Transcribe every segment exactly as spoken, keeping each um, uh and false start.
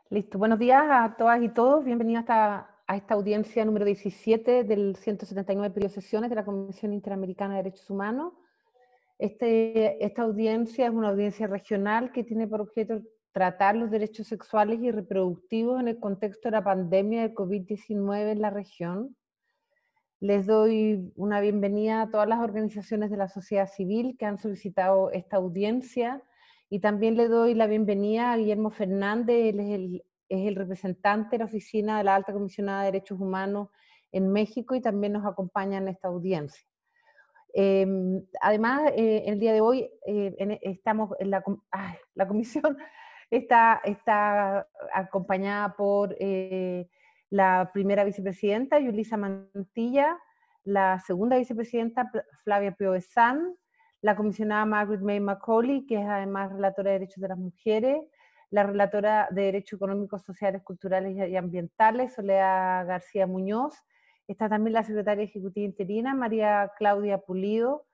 Listo. Buenos días a todas y todos. Bienvenidos a esta, a esta audiencia número diecisiete del ciento setenta y nueve periodo de sesiones de la Comisión Interamericana de Derechos Humanos. Este, esta audiencia es una audiencia regional que tiene por objeto tratar los derechos sexuales y reproductivos en el contexto de la pandemia del COVID diecinueve en la región. Les doy una bienvenida a todas las organizaciones de la sociedad civil que han solicitado esta audiencia y también le doy la bienvenida a Guillermo Fernández. Él es el, es el representante de la Oficina de la Alta Comisionada de Derechos Humanos en México y también nos acompaña en esta audiencia. Eh, además, eh, el día de hoy eh, en, estamos en la, ay, la comisión está, está acompañada por eh, la primera vicepresidenta, Yulisa Mantilla, la segunda vicepresidenta, Flavia Piovesan, la comisionada Margaret May Macaulay, que es además relatora de Derechos de las Mujeres, la relatora de Derechos Económicos, Sociales, Culturales y Ambientales, Soledad García Muñoz. Está también la secretaria ejecutiva interina, María Claudia Pulido,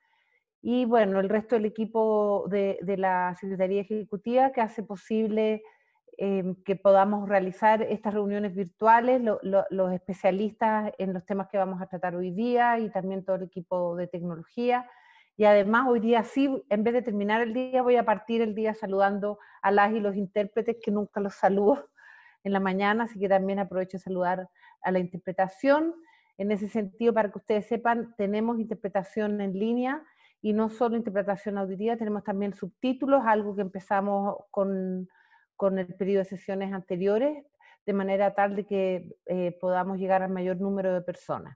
y bueno, el resto del equipo de, de la Secretaría Ejecutiva que hace posible eh, que podamos realizar estas reuniones virtuales, lo, lo, los especialistas en los temas que vamos a tratar hoy día y también todo el equipo de tecnología. Y además hoy día sí, en vez de terminar el día, voy a partir el día saludando a las y los intérpretes, que nunca los saludo en la mañana, así que también aprovecho de saludar a la interpretación. En ese sentido, para que ustedes sepan, tenemos interpretación en línea, y no solo interpretación auditiva, tenemos también subtítulos, algo que empezamos con, con el periodo de sesiones anteriores, de manera tal de que eh, podamos llegar al mayor número de personas.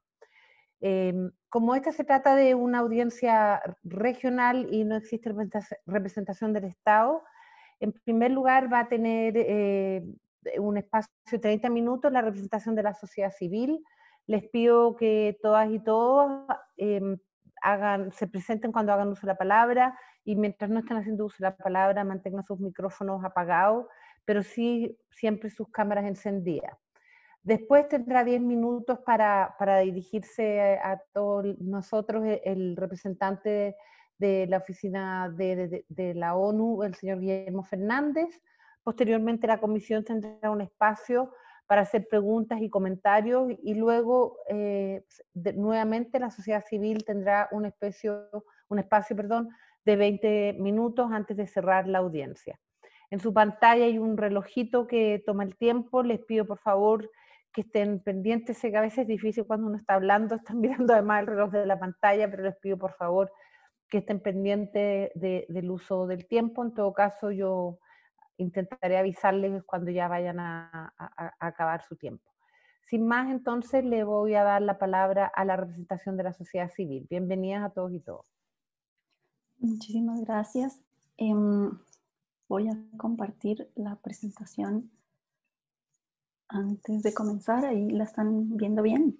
Eh, como esta se trata de una audiencia regional y no existe representación del Estado, en primer lugar va a tener eh, un espacio de treinta minutos la representación de la sociedad civil. Les pido que todas y todos eh, hagan, se presenten cuando hagan uso de la palabra, y mientras no estén haciendo uso de la palabra mantengan sus micrófonos apagados, pero sí siempre sus cámaras encendidas. Después tendrá diez minutos para, para dirigirse a todos nosotros, el representante de la oficina de, de, de la ONU, el señor Guillermo Fernández. Posteriormente la comisión tendrá un espacio para hacer preguntas y comentarios, y luego eh, de, nuevamente la sociedad civil tendrá un espacio, un espacio perdón, de veinte minutos antes de cerrar la audiencia. En su pantalla hay un relojito que toma el tiempo. Les pido por favor que estén pendientes, sé que a veces es difícil cuando uno está hablando, están mirando además el reloj de la pantalla, pero les pido por favor que estén pendientes de, del uso del tiempo. En todo caso, yo intentaré avisarles cuando ya vayan a, a, a acabar su tiempo. Sin más, entonces, le voy a dar la palabra a la representación de la sociedad civil. Bienvenidas a todos y todas. Muchísimas gracias. Eh, voy a compartir la presentación antes de comenzar. Ahí la están viendo bien.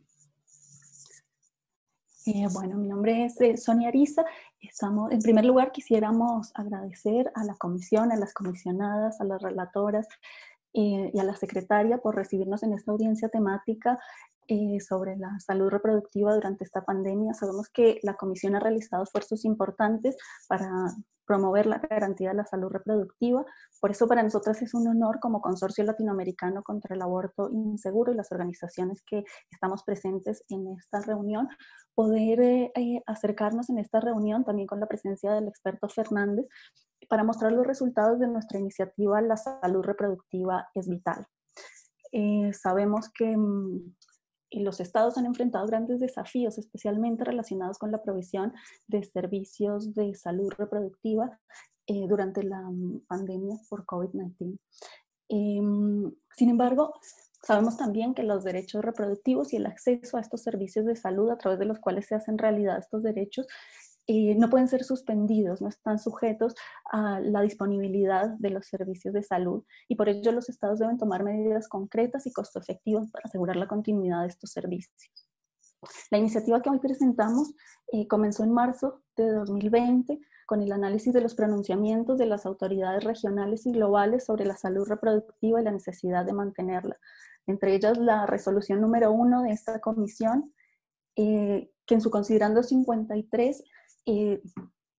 Eh, bueno, mi nombre es eh, Sonia Ariza. Estamos, en primer lugar, quisiéramos agradecer a la comisión, a las comisionadas, a las relatoras eh, y a la secretaria por recibirnos en esta audiencia temática eh, sobre la salud reproductiva durante esta pandemia. Sabemos que la comisión ha realizado esfuerzos importantes para promover la garantía de la salud reproductiva. Por eso para nosotras es un honor, como Consorcio Latinoamericano contra el Aborto Inseguro y las organizaciones que estamos presentes en esta reunión, poder eh, acercarnos en esta reunión también con la presencia del experto Fernández para mostrar los resultados de nuestra iniciativa La Salud Reproductiva es Vital. Eh, sabemos que mmm, los estados han enfrentado grandes desafíos, especialmente relacionados con la provisión de servicios de salud reproductiva eh, durante la pandemia por COVID diecinueve. Eh, sin embargo, sabemos también que los derechos reproductivos y el acceso a estos servicios de salud a través de los cuales se hacen realidad estos derechos eh, no pueden ser suspendidos, no están sujetos a la disponibilidad de los servicios de salud, y por ello los estados deben tomar medidas concretas y costo efectivas para asegurar la continuidad de estos servicios. La iniciativa que hoy presentamos eh, comenzó en marzo de dos mil veinte con el análisis de los pronunciamientos de las autoridades regionales y globales sobre la salud reproductiva y la necesidad de mantenerla. Entre ellas la resolución número uno de esta comisión, eh, que en su considerando cincuenta y tres eh,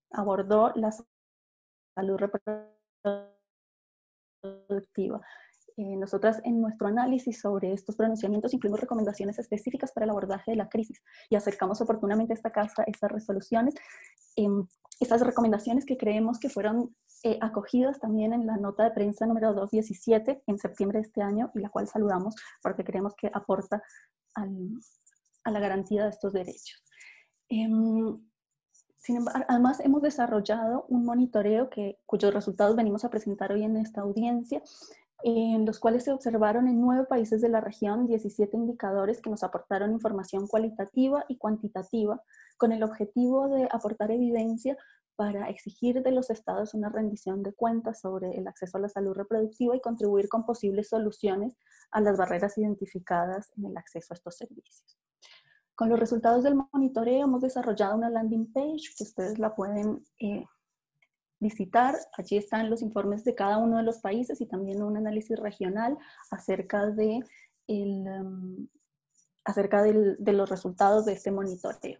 abordó la salud reproductiva. eh, nosotras en nuestro análisis sobre estos pronunciamientos incluimos recomendaciones específicas para el abordaje de la crisis y acercamos oportunamente a esta casa estas resoluciones, eh, estas recomendaciones que creemos que fueron eh, acogidas también en la nota de prensa número doscientos diecisiete en septiembre de este año, y la cual saludamos porque creemos que aporta al, a la garantía de estos derechos. Eh, Sin embargo, además hemos desarrollado un monitoreo que, cuyos resultados venimos a presentar hoy en esta audiencia, en los cuales se observaron en nueve países de la región diecisiete indicadores que nos aportaron información cualitativa y cuantitativa con el objetivo de aportar evidencia para exigir de los estados una rendición de cuentas sobre el acceso a la salud reproductiva y contribuir con posibles soluciones a las barreras identificadas en el acceso a estos servicios. Con los resultados del monitoreo hemos desarrollado una landing page que ustedes la pueden eh, visitar. Allí están los informes de cada uno de los países y también un análisis regional acerca de, el, um, acerca del, de los resultados de este monitoreo.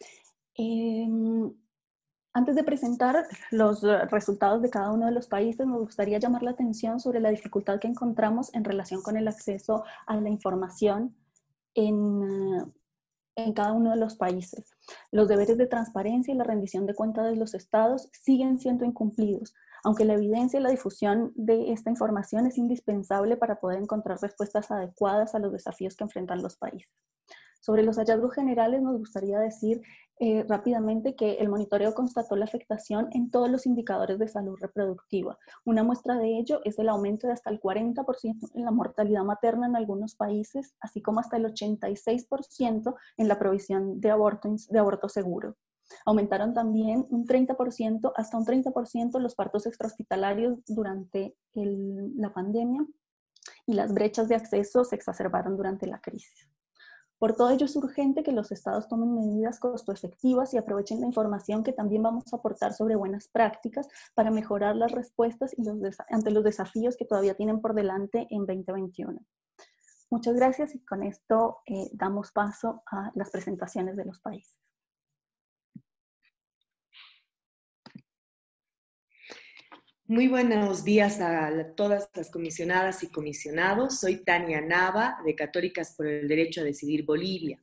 Eh, antes de presentar los resultados de cada uno de los países, me gustaría llamar la atención sobre la dificultad que encontramos en relación con el acceso a la información en... Uh, en cada uno de los países. Los deberes de transparencia y la rendición de cuentas de los estados siguen siendo incumplidos, aunque la evidencia y la difusión de esta información es indispensable para poder encontrar respuestas adecuadas a los desafíos que enfrentan los países. Sobre los hallazgos generales nos gustaría decir eh, rápidamente que el monitoreo constató la afectación en todos los indicadores de salud reproductiva. Una muestra de ello es el aumento de hasta el cuarenta por ciento en la mortalidad materna en algunos países, así como hasta el ochenta y seis por ciento en la provisión de aborto, de aborto seguro. Aumentaron también un treinta por ciento, hasta un treinta por ciento los partos extrahospitalarios durante el, la pandemia, y las brechas de acceso se exacerbaron durante la crisis. Por todo ello es urgente que los estados tomen medidas costo-efectivas y aprovechen la información que también vamos a aportar sobre buenas prácticas para mejorar las respuestas y los ante los desafíos que todavía tienen por delante en veinte veintiuno. Muchas gracias y con esto eh, damos paso a las presentaciones de los países. Muy buenos días a todas las comisionadas y comisionados. Soy Tania Nava, de Católicas por el Derecho a Decidir Bolivia.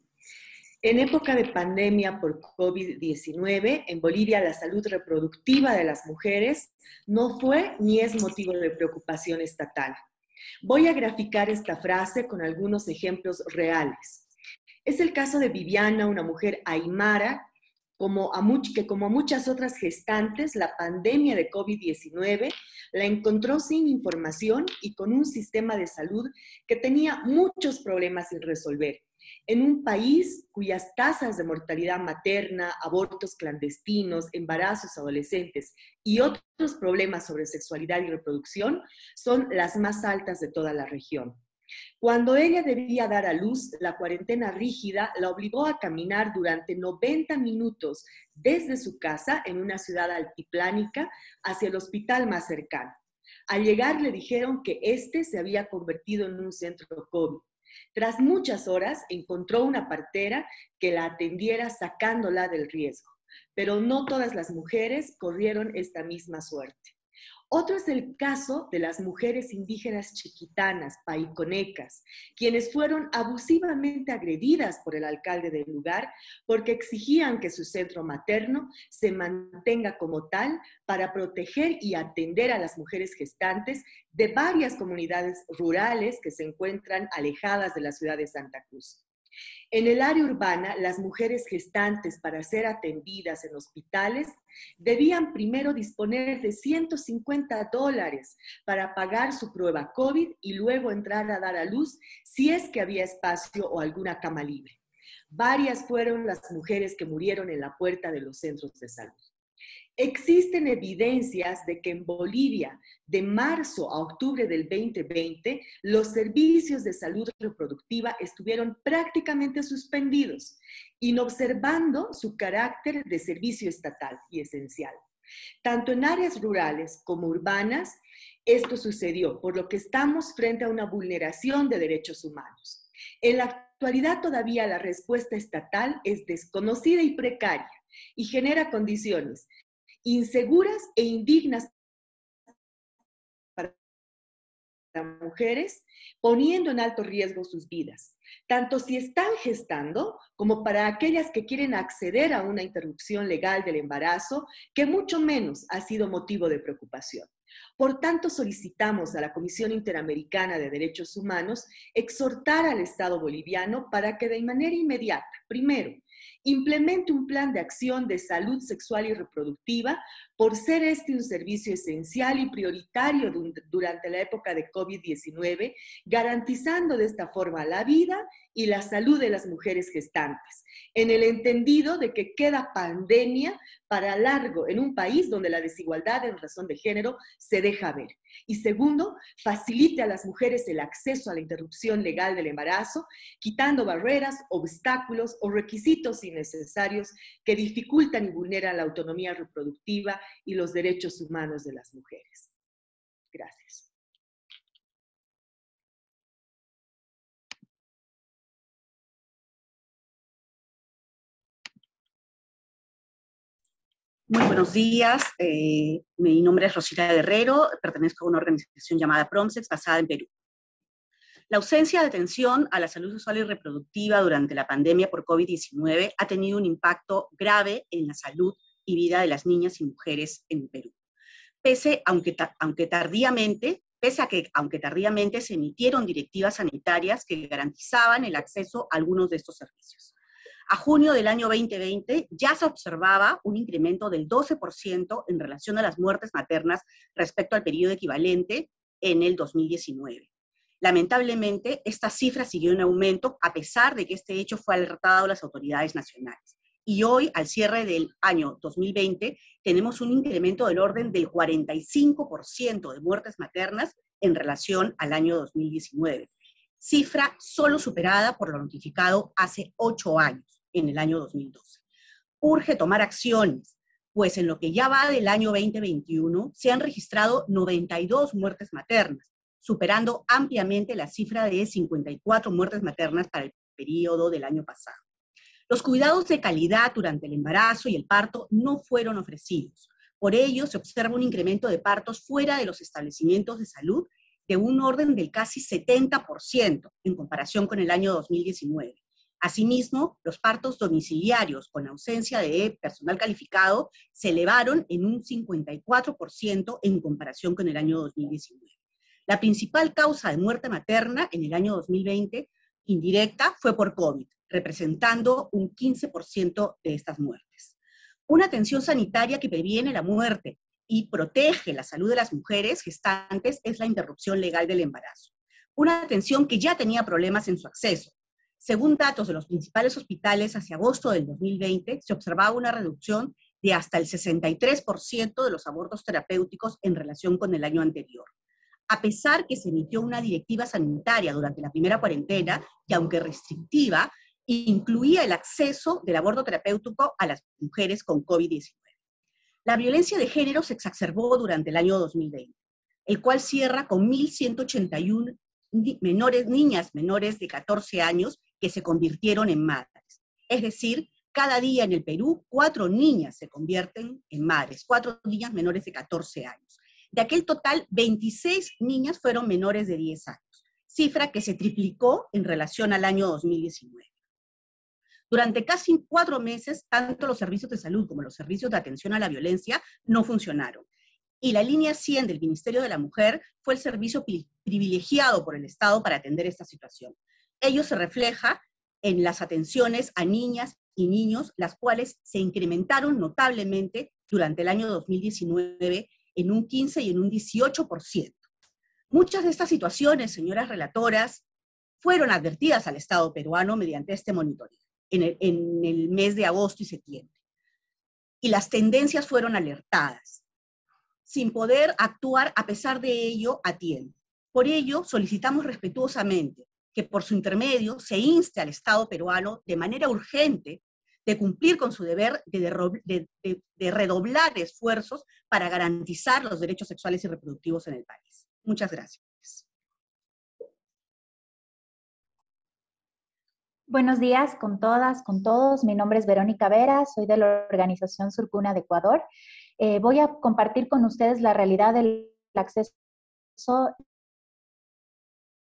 En época de pandemia por COVID diecinueve, en Bolivia la salud reproductiva de las mujeres no fue ni es motivo de preocupación estatal. Voy a graficar esta frase con algunos ejemplos reales. Es el caso de Viviana, una mujer aymara, Como a much, que como a muchas otras gestantes, la pandemia de COVID diecinueve la encontró sin información y con un sistema de salud que tenía muchos problemas sin resolver. En un país cuyas tasas de mortalidad materna, abortos clandestinos, embarazos adolescentes y otros problemas sobre sexualidad y reproducción son las más altas de toda la región. Cuando ella debía dar a luz, la cuarentena rígida la obligó a caminar durante noventa minutos desde su casa en una ciudad altiplánica hacia el hospital más cercano. Al llegar le dijeron que este se había convertido en un centro COVID. Tras muchas horas encontró una partera que la atendiera sacándola del riesgo, pero no todas las mujeres corrieron esta misma suerte. Otro es el caso de las mujeres indígenas chiquitanas, paiconecas, quienes fueron abusivamente agredidas por el alcalde del lugar porque exigían que su centro materno se mantenga como tal para proteger y atender a las mujeres gestantes de varias comunidades rurales que se encuentran alejadas de la ciudad de Santa Cruz. En el área urbana, las mujeres gestantes para ser atendidas en hospitales debían primero disponer de ciento cincuenta dólares para pagar su prueba COVID y luego entrar a dar a luz si es que había espacio o alguna cama libre. Varias fueron las mujeres que murieron en la puerta de los centros de salud. Existen evidencias de que en Bolivia, de marzo a octubre del veinte veinte, los servicios de salud reproductiva estuvieron prácticamente suspendidos, inobservando su carácter de servicio estatal y esencial. Tanto en áreas rurales como urbanas, esto sucedió, por lo que estamos frente a una vulneración de derechos humanos. En la actualidad todavía la respuesta estatal es desconocida y precaria y genera condiciones inseguras e indignas para mujeres, poniendo en alto riesgo sus vidas, tanto si están gestando como para aquellas que quieren acceder a una interrupción legal del embarazo, que mucho menos ha sido motivo de preocupación. Por tanto, solicitamos a la Comisión Interamericana de Derechos Humanos exhortar al Estado boliviano para que de manera inmediata, primero, implemente un plan de acción de salud sexual y reproductiva, por ser este un servicio esencial y prioritario durante la época de COVID diecinueve, garantizando de esta forma la vida y la salud de las mujeres gestantes, en el entendido de que queda pandemia para largo en un país donde la desigualdad en razón de género se deja ver. Y segundo, facilite a las mujeres el acceso a la interrupción legal del embarazo, quitando barreras, obstáculos o requisitos innecesarios que dificultan y vulneran la autonomía reproductiva y los derechos humanos de las mujeres. Gracias. Muy buenos días, eh, mi nombre es Rosita Guerrero, pertenezco a una organización llamada PROMSEX basada en Perú. La ausencia de atención a la salud sexual y reproductiva durante la pandemia por COVID diecinueve ha tenido un impacto grave en la salud y vida de las niñas y mujeres en Perú. Pese, aunque, aunque tardíamente, pese a que, aunque tardíamente se emitieron directivas sanitarias que garantizaban el acceso a algunos de estos servicios. A junio del año veinte veinte ya se observaba un incremento del doce por ciento en relación a las muertes maternas respecto al periodo equivalente en el dos mil diecinueve. Lamentablemente, esta cifra siguió en aumento a pesar de que este hecho fue alertado a las autoridades nacionales. Y hoy, al cierre del año dos mil veinte, tenemos un incremento del orden del cuarenta y cinco por ciento de muertes maternas en relación al año dos mil diecinueve. Cifra solo superada por lo notificado hace ocho años, en el año dos mil doce. Urge tomar acciones, pues en lo que ya va del año veinte veintiuno se han registrado noventa y dos muertes maternas, superando ampliamente la cifra de cincuenta y cuatro muertes maternas para el periodo del año pasado. Los cuidados de calidad durante el embarazo y el parto no fueron ofrecidos. Por ello, se observa un incremento de partos fuera de los establecimientos de salud de un orden del casi setenta por ciento en comparación con el año dos mil diecinueve. Asimismo, los partos domiciliarios con ausencia de personal calificado se elevaron en un cincuenta y cuatro por ciento en comparación con el año dos mil diecinueve. La principal causa de muerte materna en el año dos mil veinte, indirecta, fue por COVID, representando un quince por ciento de estas muertes. Una atención sanitaria que previene la muerte y protege la salud de las mujeres gestantes es la interrupción legal del embarazo. Una atención que ya tenía problemas en su acceso. Según datos de los principales hospitales, hacia agosto del dos mil veinte se observaba una reducción de hasta el sesenta y tres por ciento de los abortos terapéuticos en relación con el año anterior. A pesar que se emitió una directiva sanitaria durante la primera cuarentena, que aunque restrictiva, incluía el acceso del aborto terapéutico a las mujeres con COVID diecinueve. La violencia de género se exacerbó durante el año dos mil veinte, el cual cierra con mil ciento ochenta y una menores, niñas menores de catorce años que se convirtieron en madres. Es decir, cada día en el Perú, cuatro niñas se convierten en madres, cuatro niñas menores de catorce años. De aquel total, veintiséis niñas fueron menores de diez años, cifra que se triplicó en relación al año dos mil diecinueve. Durante casi cuatro meses, tanto los servicios de salud como los servicios de atención a la violencia no funcionaron. Y la línea cien del Ministerio de la Mujer fue el servicio privilegiado por el Estado para atender esta situación. Ello se refleja en las atenciones a niñas y niños, las cuales se incrementaron notablemente durante el año dos mil diecinueve en un quince y en un dieciocho por ciento. Muchas de estas situaciones, señoras relatoras, fueron advertidas al Estado peruano mediante este monitoreo en el, en el mes de agosto y septiembre. Y las tendencias fueron alertadas, sin poder actuar a pesar de ello a tiempo. Por ello, solicitamos respetuosamente que por su intermedio se inste al Estado peruano de manera urgente de cumplir con su deber de, de, de, de redoblar esfuerzos para garantizar los derechos sexuales y reproductivos en el país. Muchas gracias. Buenos días con todas, con todos. Mi nombre es Verónica Vera, soy de la organización Surcuna de Ecuador. Eh, voy a compartir con ustedes la realidad del acceso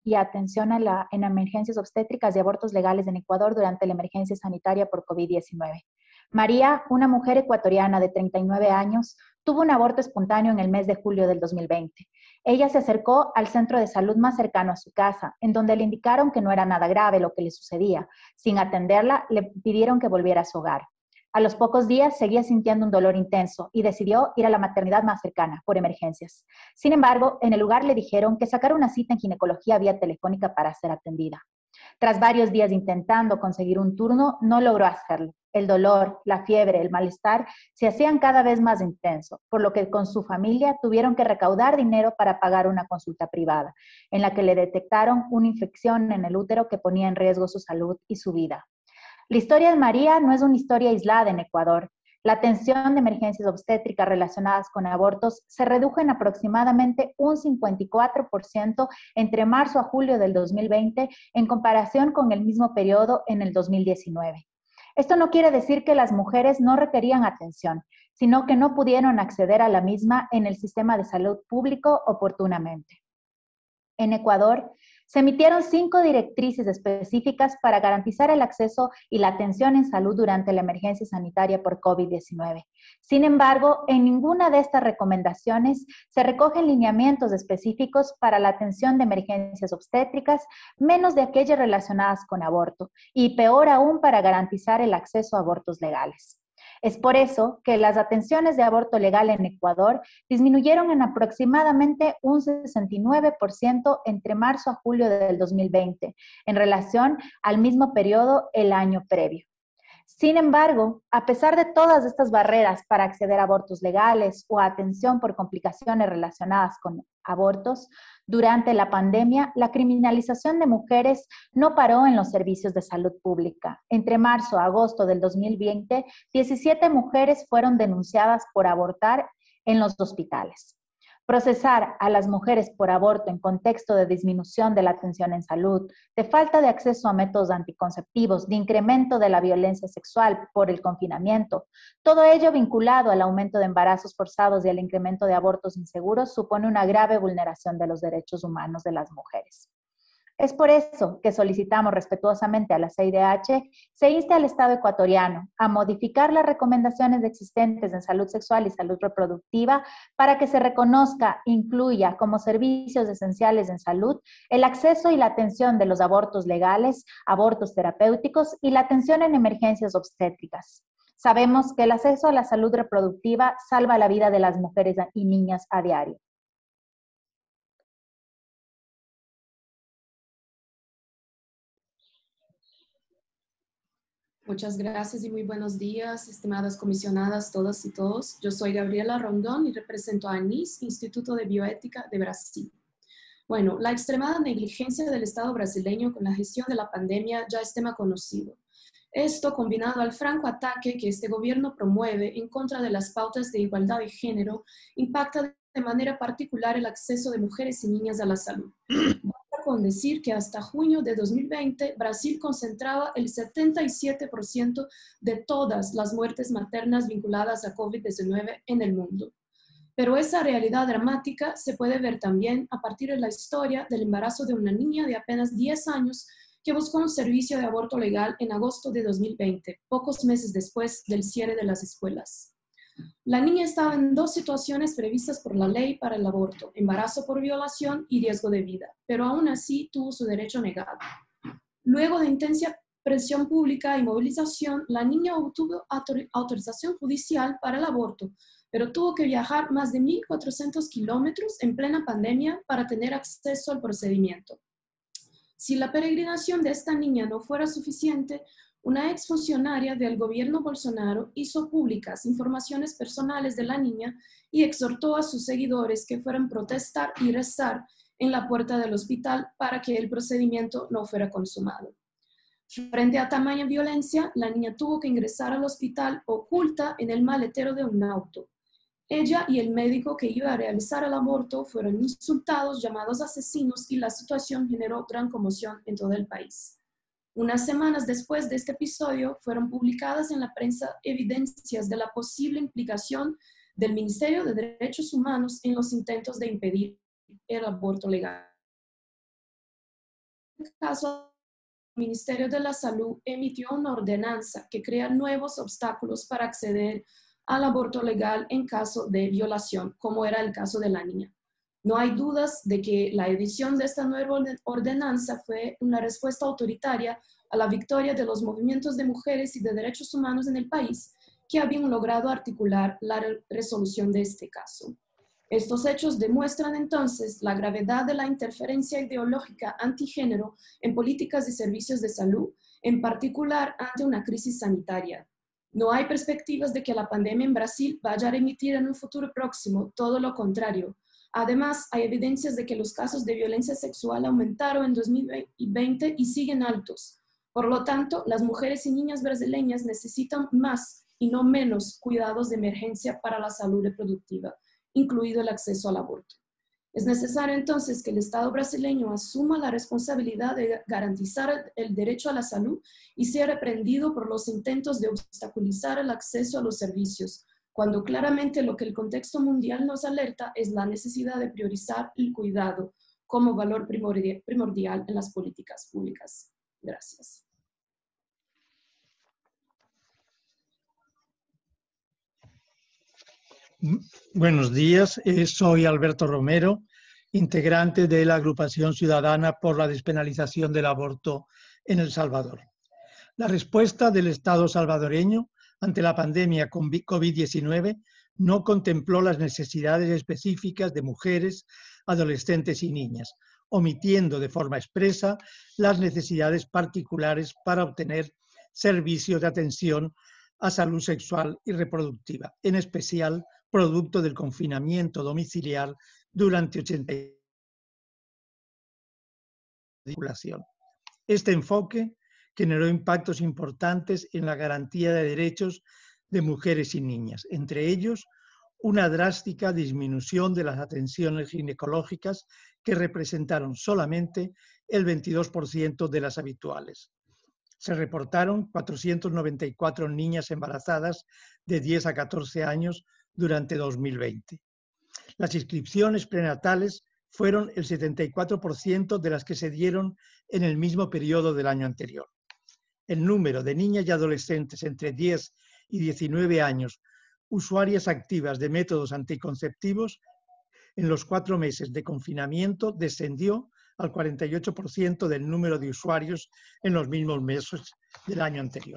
y atención a la, en emergencias obstétricas y abortos legales en Ecuador durante la emergencia sanitaria por COVID diecinueve. María, una mujer ecuatoriana de treinta y nueve años, tuvo un aborto espontáneo en el mes de julio del dos mil veinte. Ella se acercó al centro de salud más cercano a su casa, en donde le indicaron que no era nada grave lo que le sucedía. Sin atenderla, le pidieron que volviera a su hogar. A los pocos días seguía sintiendo un dolor intenso y decidió ir a la maternidad más cercana por emergencias. Sin embargo, en el lugar le dijeron que sacara una cita en ginecología vía telefónica para ser atendida. Tras varios días intentando conseguir un turno, no logró hacerlo. El dolor, la fiebre, el malestar se hacían cada vez más intensos, por lo que con su familia tuvieron que recaudar dinero para pagar una consulta privada, en la que le detectaron una infección en el útero que ponía en riesgo su salud y su vida. La historia de María no es una historia aislada en Ecuador. La atención de emergencias obstétricas relacionadas con abortos se redujo en aproximadamente un cincuenta y cuatro por ciento entre marzo a julio del dos mil veinte en comparación con el mismo periodo en el dos mil diecinueve. Esto no quiere decir que las mujeres no requerían atención, sino que no pudieron acceder a la misma en el sistema de salud público oportunamente. En Ecuador, se emitieron cinco directrices específicas para garantizar el acceso y la atención en salud durante la emergencia sanitaria por COVID diecinueve. Sin embargo, en ninguna de estas recomendaciones se recogen lineamientos específicos para la atención de emergencias obstétricas, menos de aquellas relacionadas con aborto, y peor aún para garantizar el acceso a abortos legales. Es por eso que las atenciones de aborto legal en Ecuador disminuyeron en aproximadamente un sesenta y nueve por ciento entre marzo a julio del dos mil veinte, en relación al mismo periodo el año previo. Sin embargo, a pesar de todas estas barreras para acceder a abortos legales o a atención por complicaciones relacionadas con abortos, durante la pandemia, la criminalización de mujeres no paró en los servicios de salud pública. Entre marzo a agosto del dos mil veinte, diecisiete mujeres fueron denunciadas por abortar en los hospitales. Procesar a las mujeres por aborto en contexto de disminución de la atención en salud, de falta de acceso a métodos anticonceptivos, de incremento de la violencia sexual por el confinamiento, todo ello vinculado al aumento de embarazos forzados y al incremento de abortos inseguros, supone una grave vulneración de los derechos humanos de las mujeres. Es por eso que solicitamos respetuosamente a la C I D H se inste al Estado ecuatoriano a modificar las recomendaciones existentes en salud sexual y salud reproductiva para que se reconozca, incluya como servicios esenciales en salud el acceso y la atención de los abortos legales, abortos terapéuticos y la atención en emergencias obstétricas. Sabemos que el acceso a la salud reproductiva salva la vida de las mujeres y niñas a diario. Muchas gracias y muy buenos días, estimadas comisionadas, todas y todos. Yo soy Gabriela Rondón y represento a ANIS, Instituto de Bioética de Brasil. Bueno, la extremada negligencia del Estado brasileño con la gestión de la pandemia ya es tema conocido. Esto, combinado al franco ataque que este gobierno promueve en contra de las pautas de igualdad de género, impacta de manera particular el acceso de mujeres y niñas a la salud. Con decir que hasta junio de dos mil veinte, Brasil concentraba el setenta y siete por ciento de todas las muertes maternas vinculadas a COVID diecinueve en el mundo. Pero esa realidad dramática se puede ver también a partir de la historia del embarazo de una niña de apenas diez años que buscó un servicio de aborto legal en agosto de dos mil veinte, pocos meses después del cierre de las escuelas. La niña estaba en dos situaciones previstas por la ley para el aborto, embarazo por violación y riesgo de vida, pero aún así tuvo su derecho negado. Luego de intensa presión pública y movilización, la niña obtuvo autorización judicial para el aborto, pero tuvo que viajar más de mil cuatrocientos kilómetros en plena pandemia para tener acceso al procedimiento. Si la peregrinación de esta niña no fuera suficiente, una exfuncionaria del gobierno Bolsonaro hizo públicas informaciones personales de la niña y exhortó a sus seguidores que fueran a protestar y rezar en la puerta del hospital para que el procedimiento no fuera consumado. Frente a tamaña violencia, la niña tuvo que ingresar al hospital oculta en el maletero de un auto. Ella y el médico que iba a realizar el aborto fueron insultados, llamados asesinos, y la situación generó gran conmoción en todo el país. Unas semanas después de este episodio, fueron publicadas en la prensa evidencias de la posible implicación del Ministerio de Derechos Humanos en los intentos de impedir el aborto legal. caso, el Ministerio de la Salud emitió una ordenanza que crea nuevos obstáculos para acceder al aborto legal en caso de violación, como era el caso de la niña. No hay dudas de que la edición de esta nueva ordenanza fue una respuesta autoritaria a la victoria de los movimientos de mujeres y de derechos humanos en el país, que habían logrado articular la resolución de este caso. Estos hechos demuestran entonces la gravedad de la interferencia ideológica antigénero en políticas y servicios de salud, en particular ante una crisis sanitaria. No hay perspectivas de que la pandemia en Brasil vaya a remitir en un futuro próximo, todo lo contrario. Además, hay evidencias de que los casos de violencia sexual aumentaron en dos mil veinte y siguen altos. Por lo tanto, las mujeres y niñas brasileñas necesitan más y no menos cuidados de emergencia para la salud reproductiva, incluido el acceso al aborto. Es necesario entonces que el Estado brasileño asuma la responsabilidad de garantizar el derecho a la salud y sea reprendido por los intentos de obstaculizar el acceso a los servicios, cuando claramente lo que el contexto mundial nos alerta es la necesidad de priorizar el cuidado como valor primordial en las políticas públicas. Gracias. Buenos días, eh, soy Alberto Romero, integrante de la Agrupación Ciudadana por la Despenalización del Aborto en El Salvador. La respuesta del Estado salvadoreño ante la pandemia con COVID diecinueve no contempló las necesidades específicas de mujeres, adolescentes y niñas, omitiendo de forma expresa las necesidades particulares para obtener servicios de atención a salud sexual y reproductiva, en especial producto del confinamiento domiciliar durante ochenta y población. Este enfoque generó impactos importantes en la garantía de derechos de mujeres y niñas, entre ellos una drástica disminución de las atenciones ginecológicas que representaron solamente el veintidós por ciento de las habituales. Se reportaron cuatrocientas noventa y cuatro niñas embarazadas de diez a catorce años durante dos mil veinte. Las inscripciones prenatales fueron el setenta y cuatro por ciento de las que se dieron en el mismo periodo del año anterior. El número de niñas y adolescentes entre diez y diecinueve años usuarias activas de métodos anticonceptivos en los cuatro meses de confinamiento descendió al cuarenta y ocho por ciento del número de usuarios en los mismos meses del año anterior.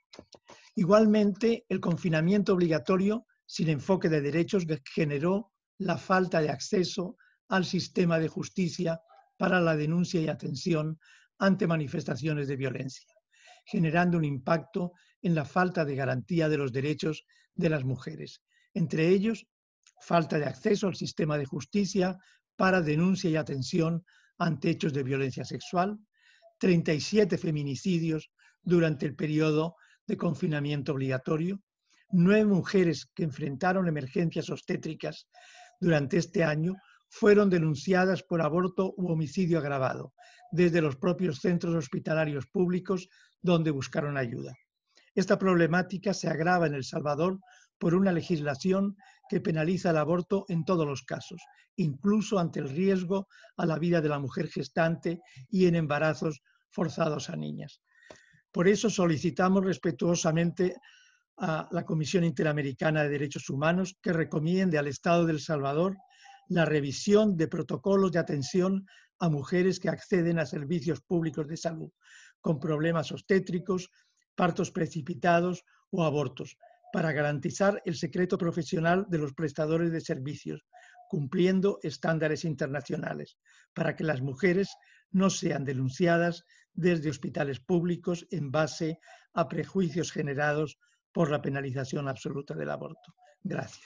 Igualmente, el confinamiento obligatorio sin enfoque de derechos generó la falta de acceso al sistema de justicia para la denuncia y atención ante manifestaciones de violencia, generando un impacto en la falta de garantía de los derechos de las mujeres, entre ellos falta de acceso al sistema de justicia para denuncia y atención ante hechos de violencia sexual, treinta y siete feminicidios durante el periodo de confinamiento obligatorio, nueve mujeres que enfrentaron emergencias obstétricas durante este año fueron denunciadas por aborto u homicidio agravado desde los propios centros hospitalarios públicos donde buscaron ayuda. Esta problemática se agrava en El Salvador por una legislación que penaliza el aborto en todos los casos, incluso ante el riesgo a la vida de la mujer gestante y en embarazos forzados a niñas. Por eso solicitamos respetuosamente a la Comisión Interamericana de Derechos Humanos que recomiende al Estado de El Salvador la revisión de protocolos de atención a mujeres que acceden a servicios públicos de salud con problemas obstétricos, partos precipitados o abortos, para garantizar el secreto profesional de los prestadores de servicios, cumpliendo estándares internacionales, para que las mujeres no sean denunciadas desde hospitales públicos en base a prejuicios generados por la penalización absoluta del aborto. Gracias.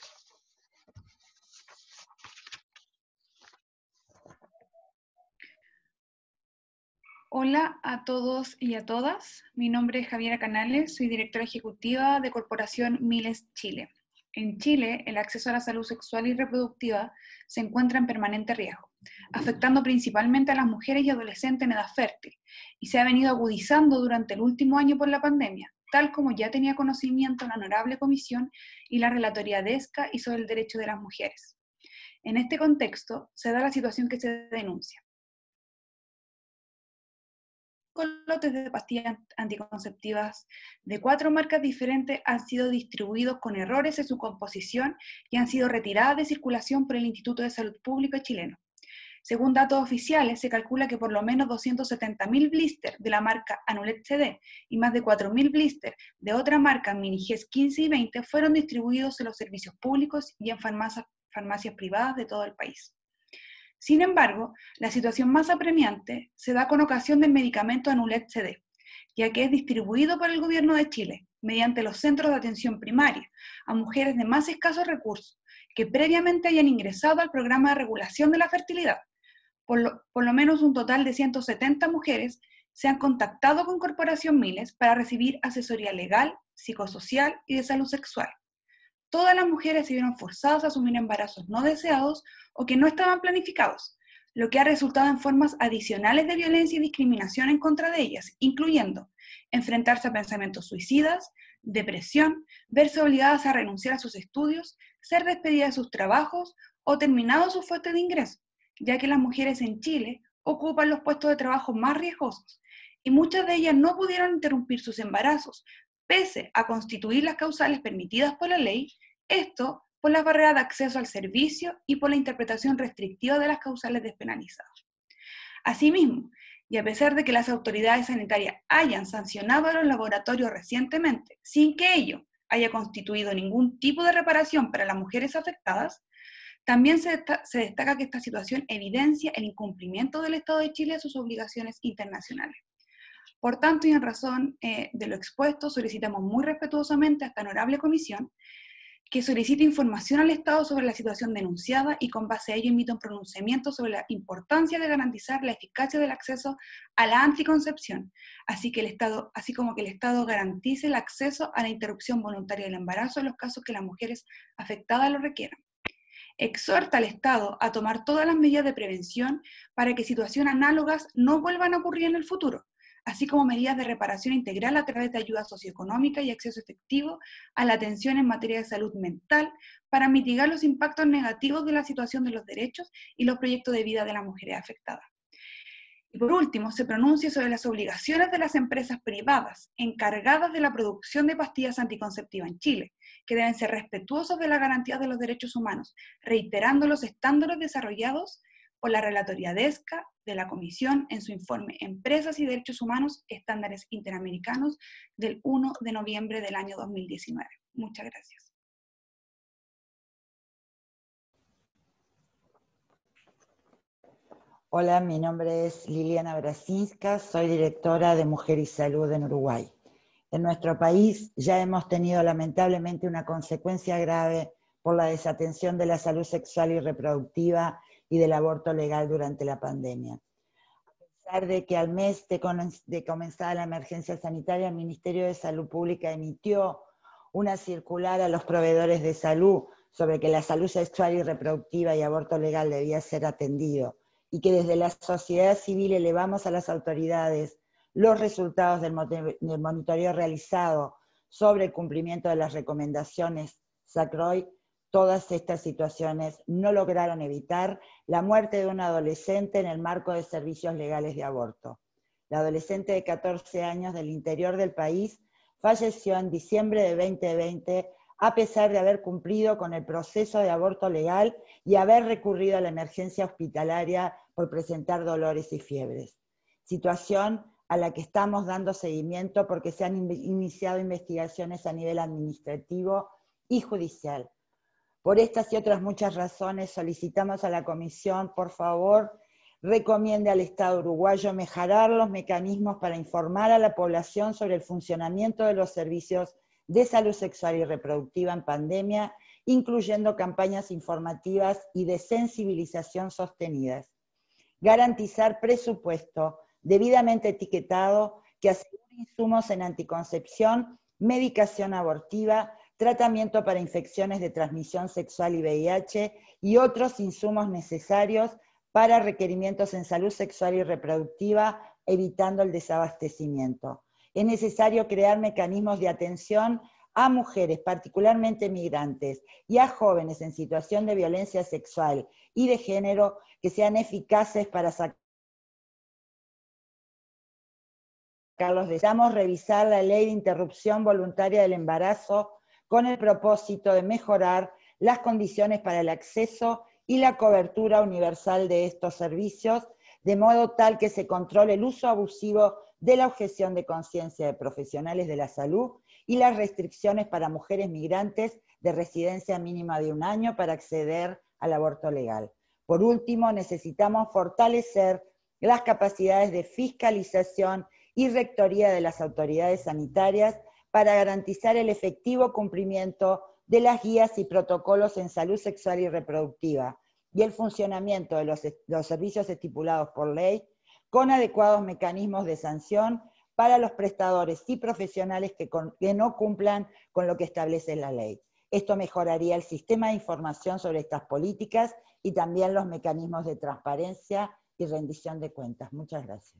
Hola a todos y a todas. Mi nombre es Javiera Canales, soy directora ejecutiva de Corporación Miles Chile. En Chile, el acceso a la salud sexual y reproductiva se encuentra en permanente riesgo, afectando principalmente a las mujeres y adolescentes en edad fértil, y se ha venido agudizando durante el último año por la pandemia, tal como ya tenía conocimiento la Honorable Comisión y la Relatoría de ESCA y sobre el derecho de las mujeres. En este contexto, se da la situación que se denuncia. lotes de pastillas anticonceptivas de cuatro marcas diferentes han sido distribuidos con errores en su composición y han sido retiradas de circulación por el Instituto de Salud Pública chileno. Según datos oficiales, se calcula que por lo menos doscientos setenta mil blisters de la marca Anulet C D y más de cuatro mil blisters de otra marca, Miniges quince y veinte, fueron distribuidos en los servicios públicos y en farmacias, farmacias privadas de todo el país. Sin embargo, la situación más apremiante se da con ocasión del medicamento Anulet C D, ya que es distribuido por el Gobierno de Chile mediante los centros de atención primaria a mujeres de más escasos recursos que previamente hayan ingresado al programa de regulación de la fertilidad. Por lo, por lo menos un total de ciento setenta mujeres se han contactado con Corporación Miles para recibir asesoría legal, psicosocial y de salud sexual. Todas las mujeres se vieron forzadas a asumir embarazos no deseados o que no estaban planificados, lo que ha resultado en formas adicionales de violencia y discriminación en contra de ellas, incluyendo enfrentarse a pensamientos suicidas, depresión, verse obligadas a renunciar a sus estudios, ser despedidas de sus trabajos o terminado su fuente de ingreso, ya que las mujeres en Chile ocupan los puestos de trabajo más riesgosos y muchas de ellas no pudieron interrumpir sus embarazos, pese a constituir las causales permitidas por la ley, esto por la barrera de acceso al servicio y por la interpretación restrictiva de las causales despenalizadas. Asimismo, y a pesar de que las autoridades sanitarias hayan sancionado a los laboratorios recientemente, sin que ello haya constituido ningún tipo de reparación para las mujeres afectadas, también se, desta- se destaca que esta situación evidencia el incumplimiento del Estado de Chile a sus obligaciones internacionales. Por tanto, y en razón eh, de lo expuesto, solicitamos muy respetuosamente a esta honorable comisión que solicite información al Estado sobre la situación denunciada y con base a ello emita un pronunciamiento sobre la importancia de garantizar la eficacia del acceso a la anticoncepción, así, que el Estado, así como que el Estado garantice el acceso a la interrupción voluntaria del embarazo en los casos que las mujeres afectadas lo requieran. Exhorta al Estado a tomar todas las medidas de prevención para que situaciones análogas no vuelvan a ocurrir en el futuro, así como medidas de reparación integral a través de ayuda socioeconómica y acceso efectivo a la atención en materia de salud mental para mitigar los impactos negativos de la situación de los derechos y los proyectos de vida de las mujeres afectadas. Y por último, se pronuncia sobre las obligaciones de las empresas privadas encargadas de la producción de pastillas anticonceptivas en Chile, que deben ser respetuosos de las garantías de los derechos humanos, reiterando los estándares desarrollados por la Relatoría D E S C A de la Comisión en su informe Empresas y Derechos Humanos, Estándares Interamericanos del uno de noviembre del año dos mil diecinueve. Muchas gracias. Hola, mi nombre es Liliana Brasinska, soy directora de Mujer y Salud en Uruguay. En nuestro país ya hemos tenido lamentablemente una consecuencia grave por la desatención de la salud sexual y reproductiva y del aborto legal durante la pandemia. A pesar de que al mes de, de comenzada la emergencia sanitaria, el Ministerio de Salud Pública emitió una circular a los proveedores de salud sobre que la salud sexual y reproductiva y aborto legal debía ser atendido, y que desde la sociedad civil elevamos a las autoridades los resultados del monitoreo realizado sobre el cumplimiento de las recomendaciones SACROI, todas estas situaciones no lograron evitar la muerte de un adolescente en el marco de servicios legales de aborto. La adolescente de catorce años del interior del país falleció en diciembre de veinte veinte a pesar de haber cumplido con el proceso de aborto legal y haber recurrido a la emergencia hospitalaria por presentar dolores y fiebres. Situación a la que estamos dando seguimiento porque se han iniciado investigaciones a nivel administrativo y judicial. Por estas y otras muchas razones solicitamos a la Comisión, por favor, recomiende al Estado uruguayo mejorar los mecanismos para informar a la población sobre el funcionamiento de los servicios de salud sexual y reproductiva en pandemia, incluyendo campañas informativas y de sensibilización sostenidas. Garantizar presupuesto debidamente etiquetado que asegure insumos en anticoncepción, medicación abortiva, tratamiento para infecciones de transmisión sexual y V I H y otros insumos necesarios para requerimientos en salud sexual y reproductiva, evitando el desabastecimiento. Es necesario crear mecanismos de atención a mujeres, particularmente migrantes, y a jóvenes en situación de violencia sexual y de género que sean eficaces para sacar Carlos, deseamos revisar la ley de interrupción voluntaria del embarazo con el propósito de mejorar las condiciones para el acceso y la cobertura universal de estos servicios, de modo tal que se controle el uso abusivo de la objeción de conciencia de profesionales de la salud y las restricciones para mujeres migrantes de residencia mínima de un año para acceder al aborto legal. Por último, necesitamos fortalecer las capacidades de fiscalización y rectoría de las autoridades sanitarias para garantizar el efectivo cumplimiento de las guías y protocolos en salud sexual y reproductiva y el funcionamiento de los, los servicios estipulados por ley, con adecuados mecanismos de sanción para los prestadores y profesionales que, con, que no cumplan con lo que establece la ley. Esto mejoraría el sistema de información sobre estas políticas y también los mecanismos de transparencia y rendición de cuentas. Muchas gracias.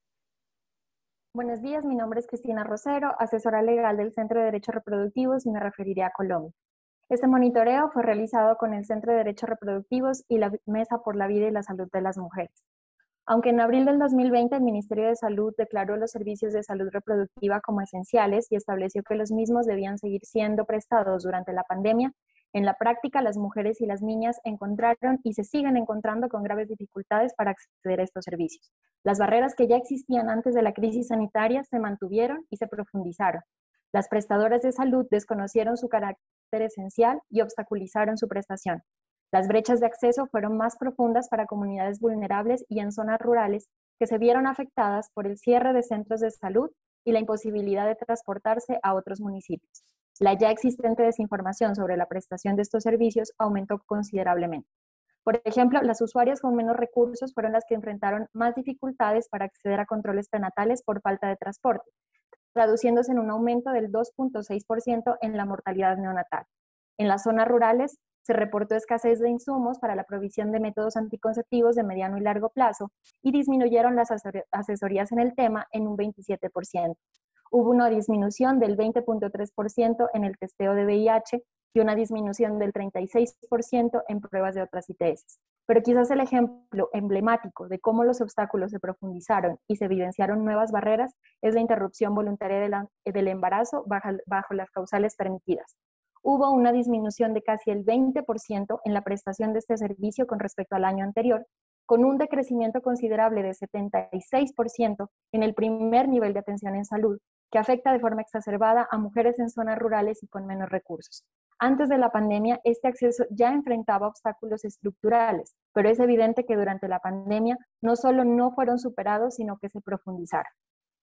Buenos días, mi nombre es Cristina Rosero, asesora legal del Centro de Derechos Reproductivos, y me referiré a Colombia. Este monitoreo fue realizado con el Centro de Derechos Reproductivos y la Mesa por la Vida y la Salud de las Mujeres. Aunque en abril del dos mil veinte el Ministerio de Salud declaró los servicios de salud reproductiva como esenciales y estableció que los mismos debían seguir siendo prestados durante la pandemia, en la práctica las mujeres y las niñas encontraron y se siguen encontrando con graves dificultades para acceder a estos servicios. Las barreras que ya existían antes de la crisis sanitaria se mantuvieron y se profundizaron. Las prestadoras de salud desconocieron su carácter esencial y obstaculizaron su prestación. Las brechas de acceso fueron más profundas para comunidades vulnerables y en zonas rurales que se vieron afectadas por el cierre de centros de salud y la imposibilidad de transportarse a otros municipios. La ya existente desinformación sobre la prestación de estos servicios aumentó considerablemente. Por ejemplo, las usuarias con menos recursos fueron las que enfrentaron más dificultades para acceder a controles prenatales por falta de transporte, traduciéndose en un aumento del dos punto seis por ciento en la mortalidad neonatal. En las zonas rurales se reportó escasez de insumos para la provisión de métodos anticonceptivos de mediano y largo plazo y disminuyeron las asesorías en el tema en un veintisiete por ciento. Hubo una disminución del veinte punto tres por ciento en el testeo de V I H y una disminución del treinta y seis por ciento en pruebas de otras I T S. Pero quizás el ejemplo emblemático de cómo los obstáculos se profundizaron y se evidenciaron nuevas barreras es la interrupción voluntaria de la, del embarazo bajo, bajo las causales permitidas. Hubo una disminución de casi el veinte por ciento en la prestación de este servicio con respecto al año anterior, con un decrecimiento considerable de setenta y seis por ciento en el primer nivel de atención en salud, que afecta de forma exacerbada a mujeres en zonas rurales y con menos recursos. Antes de la pandemia, este acceso ya enfrentaba obstáculos estructurales, pero es evidente que durante la pandemia no solo no fueron superados, sino que se profundizaron.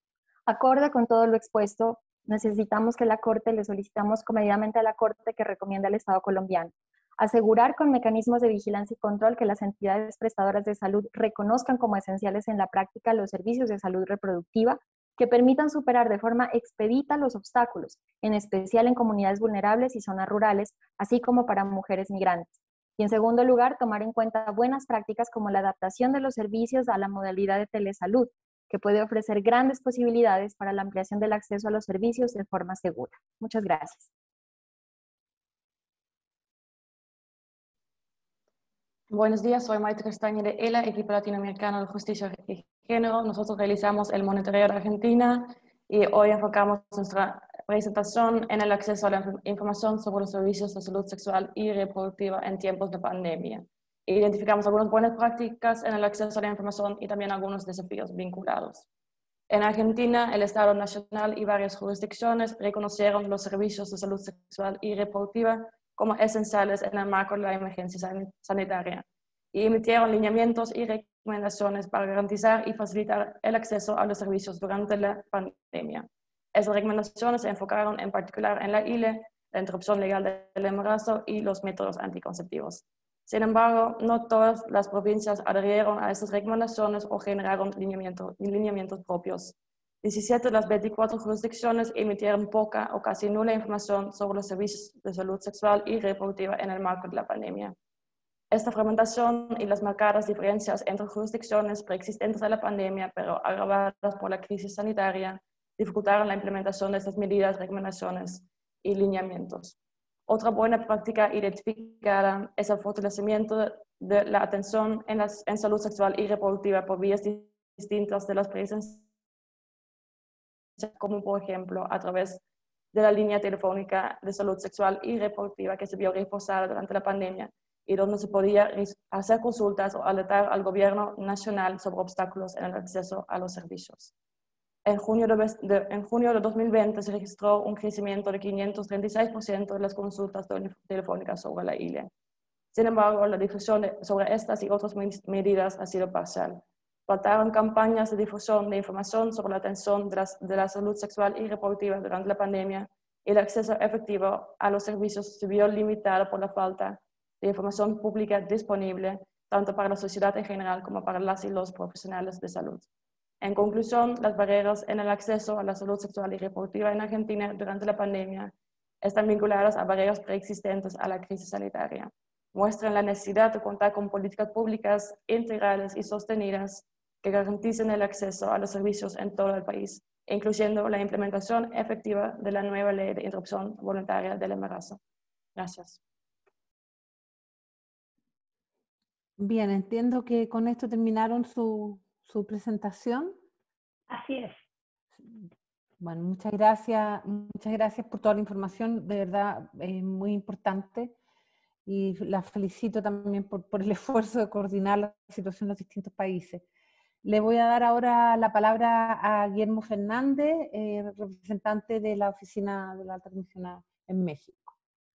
Acorde con todo lo expuesto, necesitamos que la Corte, le solicitamos comedidamente a la Corte que recomienda al Estado colombiano asegurar con mecanismos de vigilancia y control que las entidades prestadoras de salud reconozcan como esenciales en la práctica los servicios de salud reproductiva que permitan superar de forma expedita los obstáculos, en especial en comunidades vulnerables y zonas rurales, así como para mujeres migrantes. Y en segundo lugar, tomar en cuenta buenas prácticas como la adaptación de los servicios a la modalidad de telesalud, que puede ofrecer grandes posibilidades para la ampliación del acceso a los servicios de forma segura. Muchas gracias. Buenos días, soy Maite Castaña de E L A, Equipo Latinoamericano de Justicia y Género. Nosotros realizamos el monitoreo de Argentina y hoy enfocamos nuestra presentación en el acceso a la información sobre los servicios de salud sexual y reproductiva en tiempos de pandemia. Identificamos algunas buenas prácticas en el acceso a la información y también algunos desafíos vinculados. En Argentina, el Estado Nacional y varias jurisdicciones reconocieron los servicios de salud sexual y reproductiva como esenciales en el marco de la emergencia sanitaria y emitieron lineamientos y recomendaciones para garantizar y facilitar el acceso a los servicios durante la pandemia. Esas recomendaciones se enfocaron en particular en la I L E, la interrupción legal del embarazo y los métodos anticonceptivos. Sin embargo, no todas las provincias adherieron a estas recomendaciones o generaron lineamientos, lineamientos propios. diecisiete de las veinticuatro jurisdicciones emitieron poca o casi nula información sobre los servicios de salud sexual y reproductiva en el marco de la pandemia. Esta fragmentación y las marcadas diferencias entre jurisdicciones preexistentes a la pandemia, pero agravadas por la crisis sanitaria, dificultaron la implementación de estas medidas, recomendaciones y lineamientos. Otra buena práctica identificada es el fortalecimiento de la atención en, las, en salud sexual y reproductiva por vías distintas de las presencias como por ejemplo a través de la línea telefónica de salud sexual y reproductiva que se vio reforzada durante la pandemia y donde se podía hacer consultas o alertar al gobierno nacional sobre obstáculos en el acceso a los servicios. En junio de, de, en junio de dos mil veinte se registró un crecimiento de quinientos treinta y seis por ciento de las consultas telefónicas sobre la I L E. Sin embargo, la difusión de, sobre estas y otras medidas ha sido parcial. Faltaron campañas de difusión de información sobre la atención de, las, de la salud sexual y reproductiva durante la pandemia y el acceso efectivo a los servicios se vio limitado por la falta de información pública disponible, tanto para la sociedad en general como para las y los profesionales de salud. En conclusión, las barreras en el acceso a la salud sexual y reproductiva en Argentina durante la pandemia están vinculadas a barreras preexistentes a la crisis sanitaria. Muestran la necesidad de contar con políticas públicas integrales y sostenidas que garanticen el acceso a los servicios en todo el país, incluyendo la implementación efectiva de la nueva ley de interrupción voluntaria del embarazo. Gracias. Bien, entiendo que con esto terminaron su, su presentación. Así es. Bueno, muchas gracias, muchas gracias por toda la información, de verdad es muy importante y la felicito también por, por el esfuerzo de coordinar la situación en los distintos países. Le voy a dar ahora la palabra a Guillermo Fernández, eh, representante de la Oficina de la Alta Comisionada en México.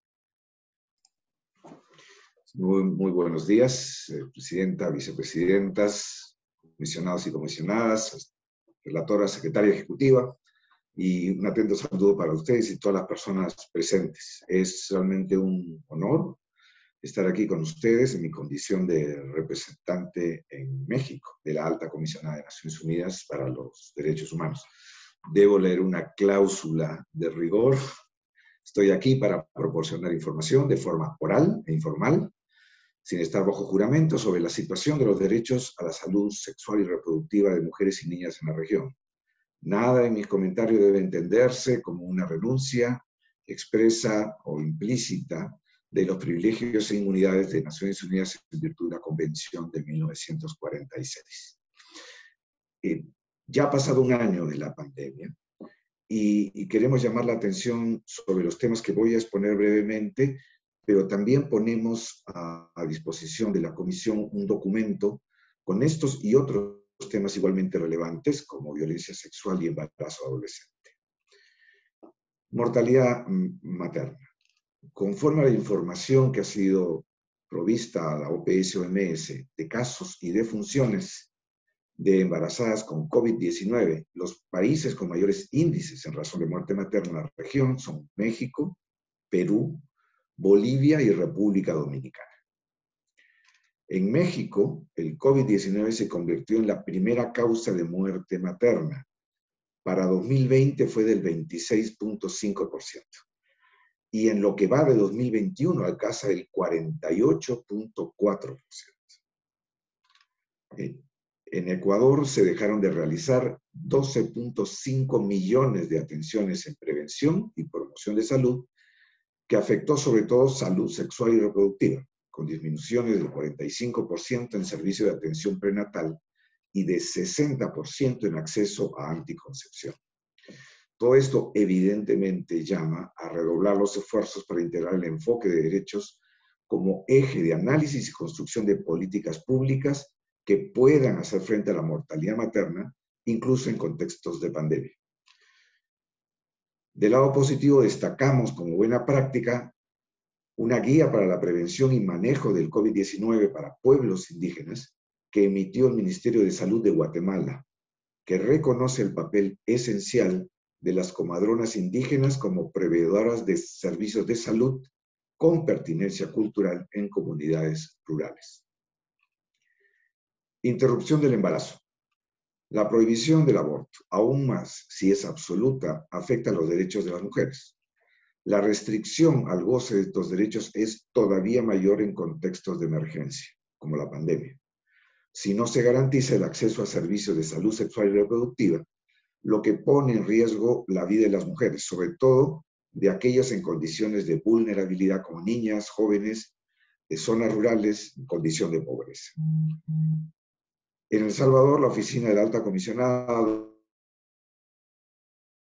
Muy, muy buenos días, eh, presidenta, vicepresidentas, comisionados y comisionadas, relatora, secretaria ejecutiva, y un atento saludo para ustedes y todas las personas presentes. Es realmente un honor estar aquí con ustedes en mi condición de representante en México de la Alta Comisionada de Naciones Unidas para los Derechos Humanos. Debo leer una cláusula de rigor. Estoy aquí para proporcionar información de forma oral e informal, sin estar bajo juramento, sobre la situación de los derechos a la salud sexual y reproductiva de mujeres y niñas en la región. Nada en mis comentarios debe entenderse como una renuncia expresa o implícita de los privilegios e inmunidades de Naciones Unidas en virtud de la Convención de mil novecientos cuarenta y seis. Eh, ya ha pasado un año de la pandemia y, y queremos llamar la atención sobre los temas que voy a exponer brevemente, pero también ponemos a, a disposición de la Comisión un documento con estos y otros temas igualmente relevantes, como violencia sexual y embarazo adolescente. Mortalidad materna. Conforme a la información que ha sido provista a la O P S O M S de casos y defunciones de embarazadas con COVID diecinueve, los países con mayores índices en razón de muerte materna en la región son México, Perú, Bolivia y República Dominicana. En México, el COVID diecinueve se convirtió en la primera causa de muerte materna. Para dos mil veinte fue del veintiséis punto cinco por ciento. Y en lo que va de dos mil veintiuno alcanza el cuarenta y ocho punto cuatro por ciento. En Ecuador se dejaron de realizar doce punto cinco millones de atenciones en prevención y promoción de salud, que afectó sobre todo salud sexual y reproductiva, con disminuciones del cuarenta y cinco por ciento en servicio de atención prenatal y de sesenta por ciento en acceso a anticoncepción. Todo esto evidentemente llama a redoblar los esfuerzos para integrar el enfoque de derechos como eje de análisis y construcción de políticas públicas que puedan hacer frente a la mortalidad materna, incluso en contextos de pandemia. Del lado positivo destacamos como buena práctica una guía para la prevención y manejo del COVID diecinueve para pueblos indígenas que emitió el Ministerio de Salud de Guatemala, que reconoce el papel esencial de las comadronas indígenas como proveedoras de servicios de salud con pertinencia cultural en comunidades rurales. Interrupción del embarazo. La prohibición del aborto, aún más si es absoluta, afecta a los derechos de las mujeres. La restricción al goce de estos derechos es todavía mayor en contextos de emergencia, como la pandemia. Si no se garantiza el acceso a servicios de salud sexual y reproductiva, lo que pone en riesgo la vida de las mujeres, sobre todo de aquellas en condiciones de vulnerabilidad como niñas, jóvenes, de zonas rurales, en condición de pobreza. En El Salvador, la Oficina de la Alta Comisionada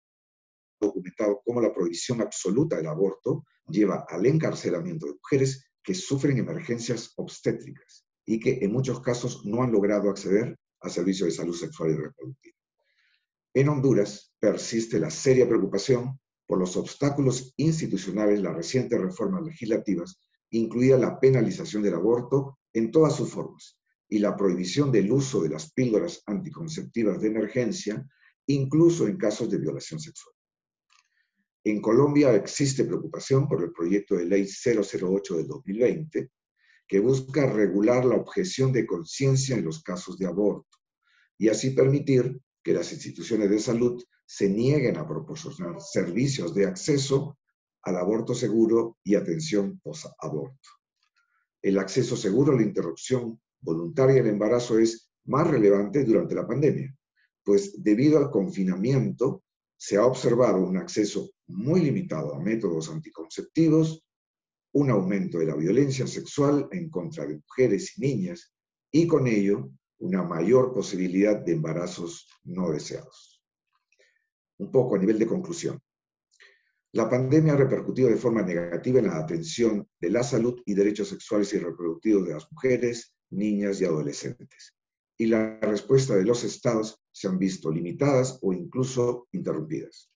documentado cómo la prohibición absoluta del aborto lleva al encarcelamiento de mujeres que sufren emergencias obstétricas y que en muchos casos no han logrado acceder a servicios de salud sexual y reproductiva. En Honduras persiste la seria preocupación por los obstáculos institucionales de las recientes reformas legislativas, incluida la penalización del aborto en todas sus formas y la prohibición del uso de las píldoras anticonceptivas de emergencia, incluso en casos de violación sexual. En Colombia existe preocupación por el proyecto de ley cero cero ocho de dos mil veinte, que busca regular la objeción de conciencia en los casos de aborto y así permitir que las instituciones de salud se nieguen a proporcionar servicios de acceso al aborto seguro y atención post-aborto. El acceso seguro a la interrupción voluntaria del embarazo es más relevante durante la pandemia, pues debido al confinamiento se ha observado un acceso muy limitado a métodos anticonceptivos, un aumento de la violencia sexual en contra de mujeres y niñas, y con ello una mayor posibilidad de embarazos no deseados. Un poco a nivel de conclusión. La pandemia ha repercutido de forma negativa en la atención de la salud y derechos sexuales y reproductivos de las mujeres, niñas y adolescentes. Y la respuesta de los estados se han visto limitadas o incluso interrumpidas.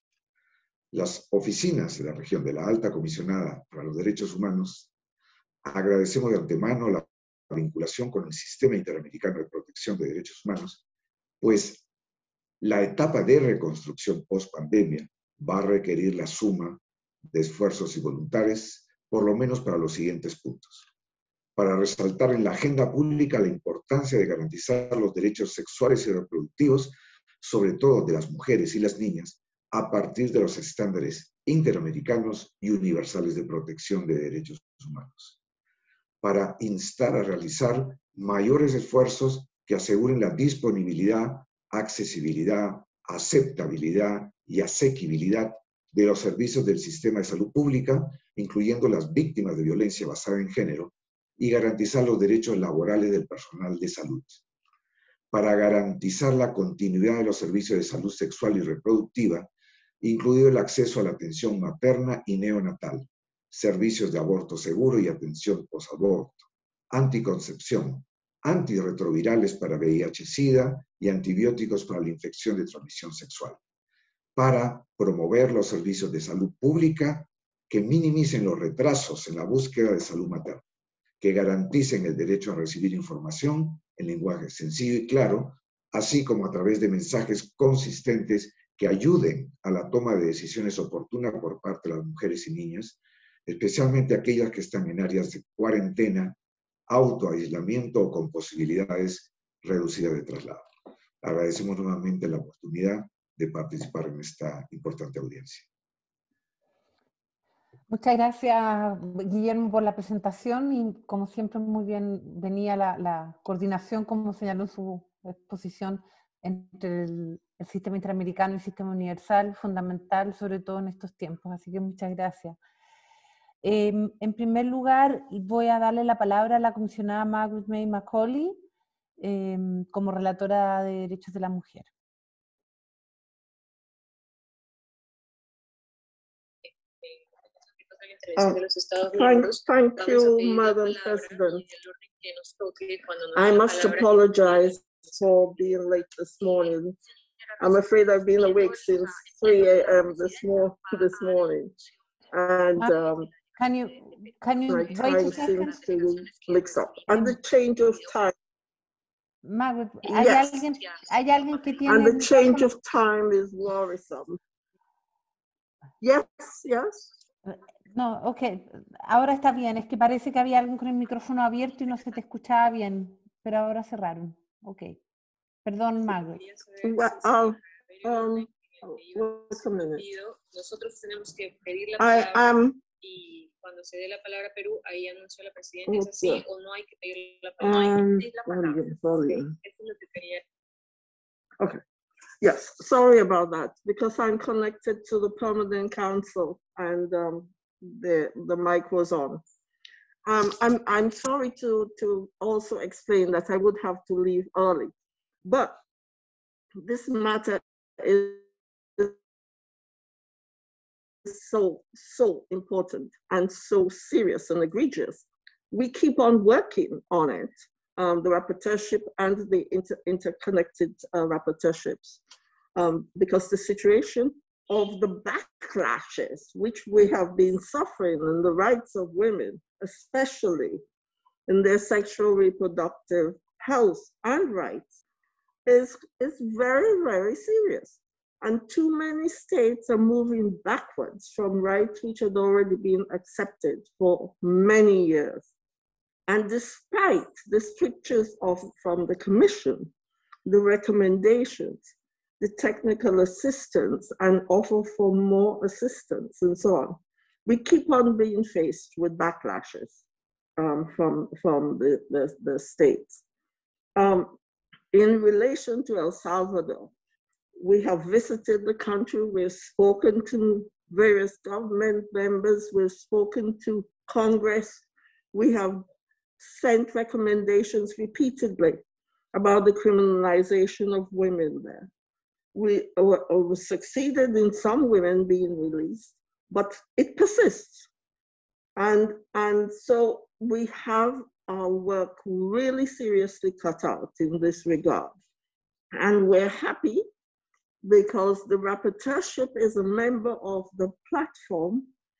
Las oficinas de la región de la Alta Comisionada para los Derechos Humanos agradecemos de antemano la vinculación con el Sistema Interamericano de Protección de Derechos Humanos, pues la etapa de reconstrucción post-pandemia va a requerir la suma de esfuerzos y voluntades, por lo menos para los siguientes puntos. Para resaltar en la agenda pública la importancia de garantizar los derechos sexuales y reproductivos, sobre todo de las mujeres y las niñas, a partir de los estándares interamericanos y universales de protección de derechos humanos. Para instar a realizar mayores esfuerzos que aseguren la disponibilidad, accesibilidad, aceptabilidad y asequibilidad de los servicios del sistema de salud pública, incluyendo las víctimas de violencia basada en género, y garantizar los derechos laborales del personal de salud. Para garantizar la continuidad de los servicios de salud sexual y reproductiva, incluido el acceso a la atención materna y neonatal, servicios de aborto seguro y atención posaborto, anticoncepción, antirretrovirales para V I H-Sida y antibióticos para la infección de transmisión sexual, para promover los servicios de salud pública que minimicen los retrasos en la búsqueda de salud materna, que garanticen el derecho a recibir información en lenguaje sencillo y claro, así como a través de mensajes consistentes que ayuden a la toma de decisiones oportunas por parte de las mujeres y niñas, especialmente aquellas que están en áreas de cuarentena, autoaislamiento o con posibilidades reducidas de traslado. Agradecemos nuevamente la oportunidad de participar en esta importante audiencia. Muchas gracias, Guillermo, por la presentación y, como siempre, muy bien venía la, la coordinación, como señaló en su exposición, entre el, el sistema interamericano y el sistema universal, fundamental, sobre todo en estos tiempos. Así que muchas gracias. Eh, en primer lugar, voy a darle la palabra a la comisionada Margaret May Macaulay, eh, como relatora de Derechos de la Mujer. Uh, thank, thank you, Madam President. I must apologize for being late this morning. I'm afraid I've been awake since three A M this, mor this morning. And um, can you, can you my time seems to mix up. And the change of time. Margaret, ¿hay, yes. alguien, ¿hay alguien que tiene and the change of time is worrisome. Yes, yes. No, ok, ahora está bien, es que parece que había alguien con el micrófono abierto y no se te escuchaba bien, pero ahora cerraron. Ok, perdón, Margaret. Well, um, um, wait a minute. Nosotros tenemos que pedir la palabra I am, y cuando se dé la palabra a Perú, ahí anunció la presidenta, ¿es así okay. o no hay que pedir la palabra? Um, No hay que pedir la palabra. volume, volume. Eso es lo que quería. Okay. Yes, sorry about that, because I'm connected to the Permanent Council and um, the, the mic was on. Um, I'm, I'm sorry to, to also explain that I would have to leave early, but this matter is so, so important and so serious and egregious, we keep on working on it, um, the rapporteurship and the inter interconnected uh, rapporteurships, um, because the situation of the backlashes which we have been suffering in the rights of women, especially in their sexual reproductive health and rights, is, is very, very serious. And too many states are moving backwards from rights which had already been accepted for many years. And despite the strictures of, from the Commission, the recommendations, the technical assistance and offer for more assistance and so on, we keep on being faced with backlashes um, from, from the, the, the states. Um, in relation to El Salvador, we have visited the country, we've spoken to various government members, we've spoken to Congress, we have sent recommendations repeatedly about the criminalization of women there. We, uh, we succeeded in some women being released, but it persists. And, and so we have our work really seriously cut out in this regard. And we're happy because the rapporteurship is a member of the platform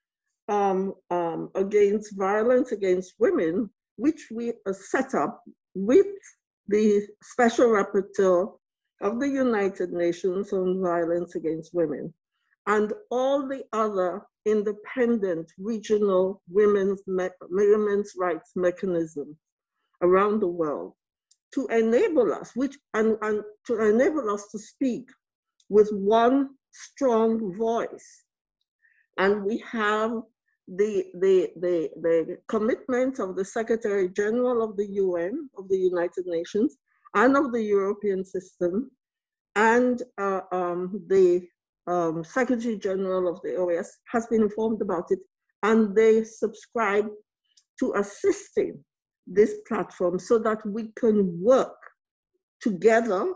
um, um, against violence against women, which we uh, set up with the Special Rapporteur of the United Nations on Violence Against Women, and all the other independent regional women's, women's rights mechanisms around the world to enable us, which, and, and to enable us to speak with one strong voice. And we have the, the, the, the commitment of the Secretary General of the U N, of the United Nations, and of the European system, and uh, um, the um, Secretary General of the O A S has been informed about it, and they subscribe to assisting this platform so that we can work together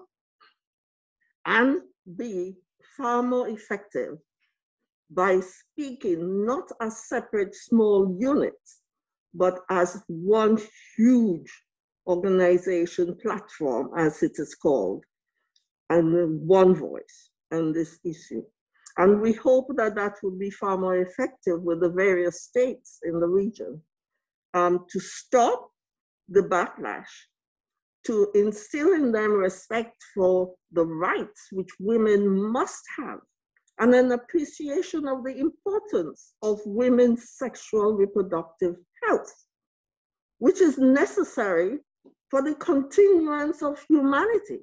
and be far more effective by speaking not as separate small units, but as one huge organization platform, as it is called, and one voice on this issue. And we hope that that will be far more effective with the various states in the region um, to stop the backlash, to instill in them respect for the rights which women must have, and an appreciation of the importance of women's sexual reproductive health, which is necessary for the continuance of humanity.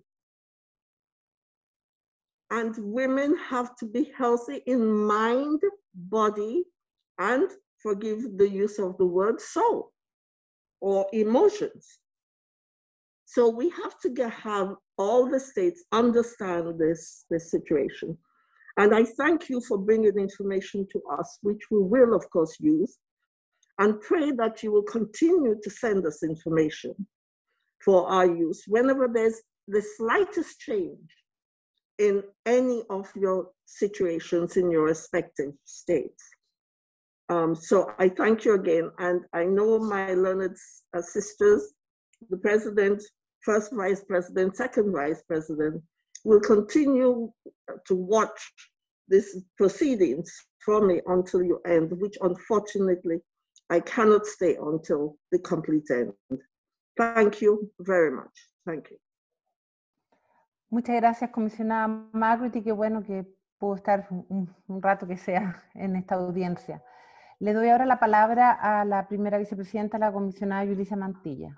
And women have to be healthy in mind, body, and, forgive the use of the word, soul, or emotions. So we have to get, have all the states understand this, this situation. And I thank you for bringing information to us, which we will, of course, use, and pray that you will continue to send us information for our use whenever there's the slightest change in any of your situations in your respective states. Um, so I thank you again, and I know my learned uh, sisters, the president, first vice president, second vice president, will continue to watch these proceedings for me until you end, which unfortunately I cannot stay until the complete end. Thank you very much. Thank you. Muchas gracias, comisionada Margaret, y qué bueno que puedo estar un, un rato que sea en esta audiencia. Le doy ahora la palabra a la primera vicepresidenta, la comisionada Yulisa Mantilla.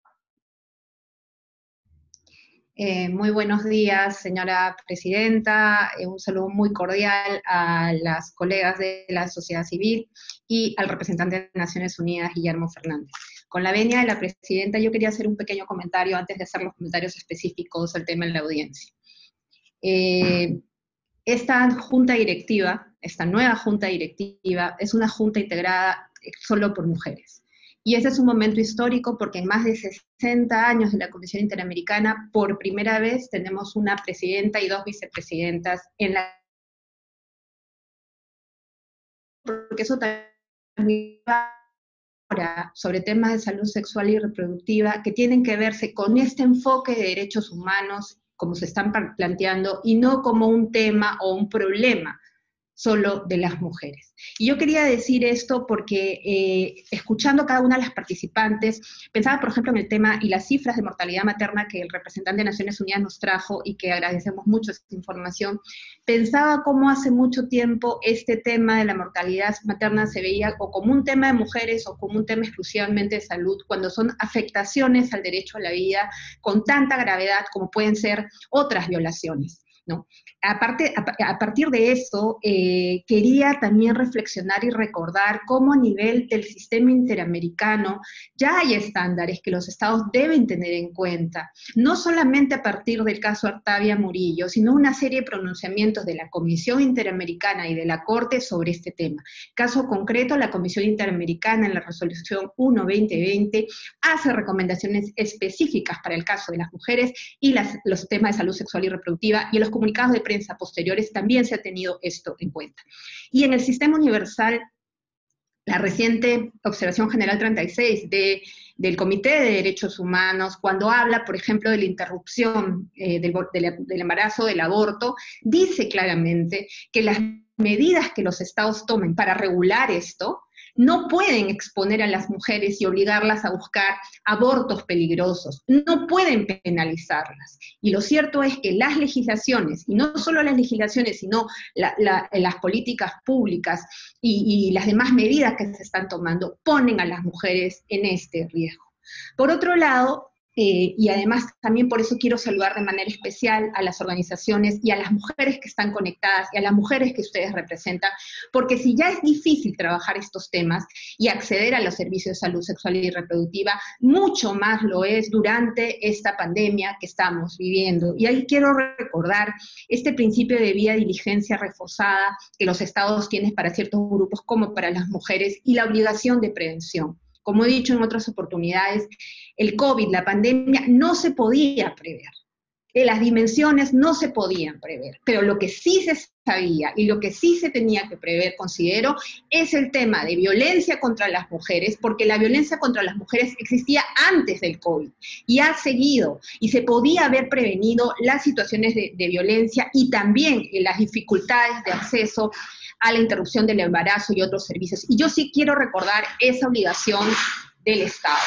Eh, muy buenos días, señora presidenta. Eh, un saludo muy cordial a las colegas de la sociedad civil y al representante de Naciones Unidas, Guillermo Fernández. Con la venia de la presidenta, yo quería hacer un pequeño comentario antes de hacer los comentarios específicos al tema en la audiencia. Eh, esta junta directiva, esta nueva junta directiva, es una junta integrada solo por mujeres. Y ese es un momento histórico porque en más de sesenta años de la Comisión Interamericana, por primera vez tenemos una presidenta y dos vicepresidentas en la porque eso también va ahora sobre temas de salud sexual y reproductiva que tienen que verse con este enfoque de derechos humanos, como se están planteando, y no como un tema o un problema solo de las mujeres. Y yo quería decir esto porque eh, escuchando a cada una de las participantes, pensaba por ejemplo en el tema y las cifras de mortalidad materna que el representante de Naciones Unidas nos trajo y que agradecemos mucho esta información, pensaba cómo hace mucho tiempo este tema de la mortalidad materna se veía o como un tema de mujeres o como un tema exclusivamente de salud, cuando son afectaciones al derecho a la vida con tanta gravedad como pueden ser otras violaciones, ¿no? Aparte, a, a partir de eso, eh, quería también reflexionar y recordar cómo a nivel del sistema interamericano ya hay estándares que los estados deben tener en cuenta, no solamente a partir del caso Artavia Murillo, sino una serie de pronunciamientos de la Comisión Interamericana y de la Corte sobre este tema. Caso concreto, la Comisión Interamericana en la resolución uno veinte veinte hace recomendaciones específicas para el caso de las mujeres y las, los temas de salud sexual y reproductiva, y en los comunicados de prensa posteriores también se ha tenido esto en cuenta. Y en el sistema universal, la reciente Observación General treinta y seis de, del Comité de Derechos Humanos, cuando habla, por ejemplo, de la interrupción eh, del, del, del embarazo, del aborto, dice claramente que las medidas que los estados tomen para regular esto no pueden exponer a las mujeres y obligarlas a buscar abortos peligrosos, no pueden penalizarlas. Y lo cierto es que las legislaciones, y no solo las legislaciones, sino la, la, las políticas públicas y, y las demás medidas que se están tomando, ponen a las mujeres en este riesgo. Por otro lado, Eh, y además también por eso quiero saludar de manera especial a las organizaciones y a las mujeres que están conectadas y a las mujeres que ustedes representan, porque si ya es difícil trabajar estos temas y acceder a los servicios de salud sexual y reproductiva, mucho más lo es durante esta pandemia que estamos viviendo. Y ahí quiero recordar este principio de debida diligencia reforzada que los estados tienen para ciertos grupos como para las mujeres y la obligación de prevención. Como he dicho en otras oportunidades, el COVID, la pandemia, no se podía prever. Las dimensiones no se podían prever, pero lo que sí se sabía y lo que sí se tenía que prever, considero, es el tema de violencia contra las mujeres, porque la violencia contra las mujeres existía antes del COVID y ha seguido, y se podía haber prevenido las situaciones de, de violencia y también las dificultades de acceso a la interrupción del embarazo y otros servicios. Y yo sí quiero recordar esa obligación del Estado.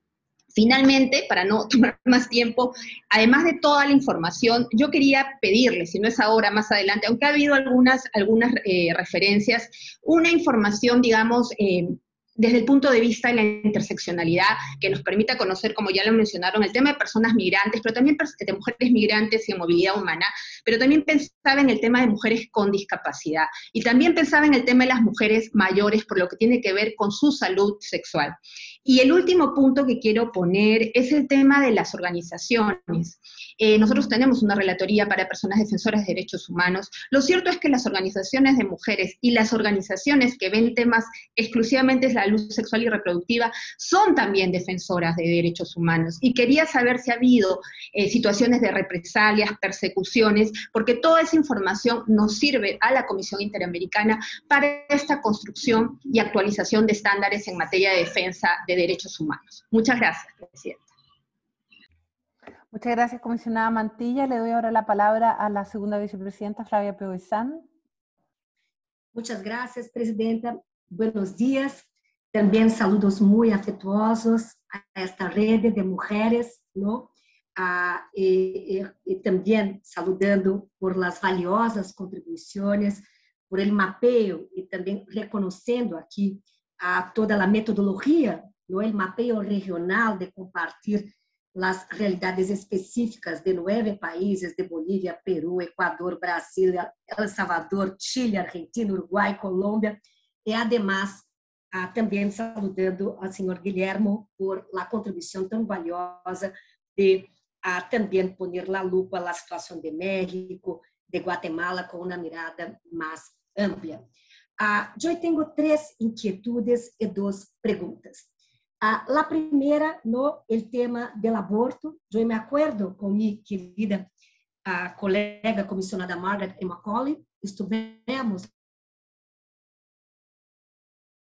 Finalmente, para no tomar más tiempo, además de toda la información, yo quería pedirles, si no es ahora, más adelante, aunque ha habido algunas, algunas eh, referencias, una información, digamos, eh, desde el punto de vista de la interseccionalidad, que nos permita conocer, como ya lo mencionaron, el tema de personas migrantes, pero también de mujeres migrantes y de movilidad humana, pero también pensaba en el tema de mujeres con discapacidad, y también pensaba en el tema de las mujeres mayores, por lo que tiene que ver con su salud sexual. Y el último punto que quiero poner es el tema de las organizaciones. Eh, nosotros tenemos una relatoría para personas defensoras de derechos humanos. Lo cierto es que las organizaciones de mujeres y las organizaciones que ven temas exclusivamente de la salud sexual y reproductiva son también defensoras de derechos humanos. Y quería saber si ha habido eh, situaciones de represalias, persecuciones, porque toda esa información nos sirve a la Comisión Interamericana para esta construcción y actualización de estándares en materia de defensa de derechos humanos. Muchas gracias, Presidenta. Muchas gracias, comisionada Mantilla. Le doy ahora la palabra a la segunda vicepresidenta, Flavia Peoizán. Muchas gracias, Presidenta. Buenos días. También saludos muy afectuosos a esta red de mujeres, ¿no? Ah, y, y, y también saludando por las valiosas contribuciones, por el mapeo y también reconociendo aquí a toda la metodología, ¿no? El mapeo regional de compartir las realidades específicas de nueve países, de Bolivia, Perú, Ecuador, Brasil, El Salvador, Chile, Argentina, Uruguay, Colômbia, y además ah, también saludando al señor Guillermo por la contribución tan valiosa de ah, también poner la lupa a la situación de México, de Guatemala, con una mirada más amplia. Ah, yo tengo tres inquietudes y dos preguntas. Ah, la primera, no, el tema del aborto. Yo me acuerdo con mi querida ah, colega comisionada Margaret M. Macaulay, estuvimos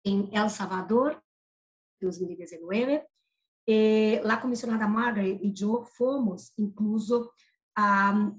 en El Salvador, dos mil diecinueve. Eh, la comisionada Margaret y yo fomos incluso a um,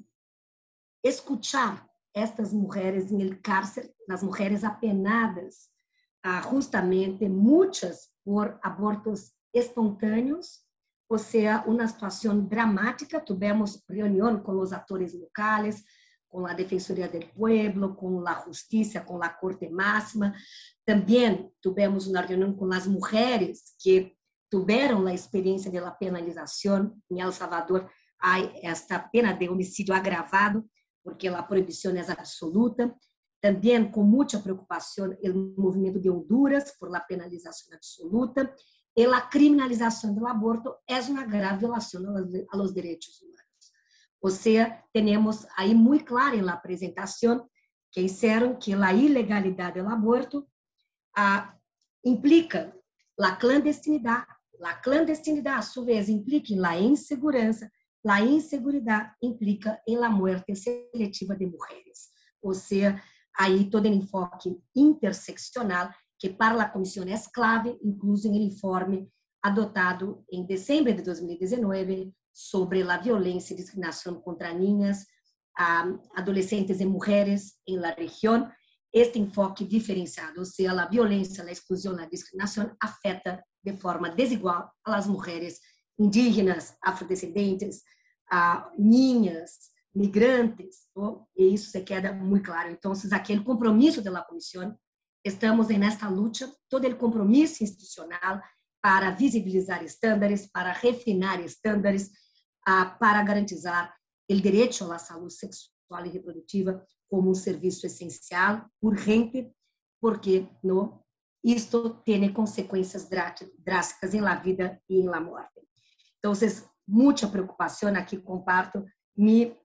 escuchar estas mujeres en el cárcel, las mujeres apenadas, uh, justamente muchas por abortos espontâneos, ou seja, uma situação dramática. Tivemos reunião com os atores locais, com a Defensoria do Pueblo, com a Justiça, com a Corte Máxima. Também tivemos uma reunião com as mulheres que tiveram a experiência da penalização. Em El Salvador, há esta pena de homicídio agravado, porque a proibição é absoluta. Também com muita preocupação o movimento de Honduras por la penalização absoluta. E a criminalização do aborto é uma grave violação aos direitos humanos. Ou seja, temos aí muito claro na apresentação que disseram que a ilegalidade do aborto ah, implica a clandestinidade, a clandestinidade, a sua vez, implica em la insegurança, a inseguridade implica em la muerte seletiva de mulheres. Ou seja, aí todo o enfoque interseccional que para a comissão é clave, incluso em informe adotado em dezembro de dois mil e dezenove sobre a violência e discriminação contra niñas, adolescentes e mulheres em la região. Este enfoque diferenciado, ou seja, a violência, a exclusão, a discriminação afeta de forma desigual as mulheres indígenas, afrodescendentes, a niñas, migrantes, oh, e isso se queda muito claro. Então, aquele compromisso da comissão, estamos nesta luta, todo o compromisso institucional para visibilizar estándares, para refinar estándares, para garantizar o direito à saúde sexual e reprodutiva como um serviço essencial, urgente, porque não, isto tem consequências drásticas em la vida e em la morte. Então, muita preocupação aqui, comparto mi,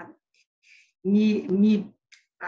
mi, mi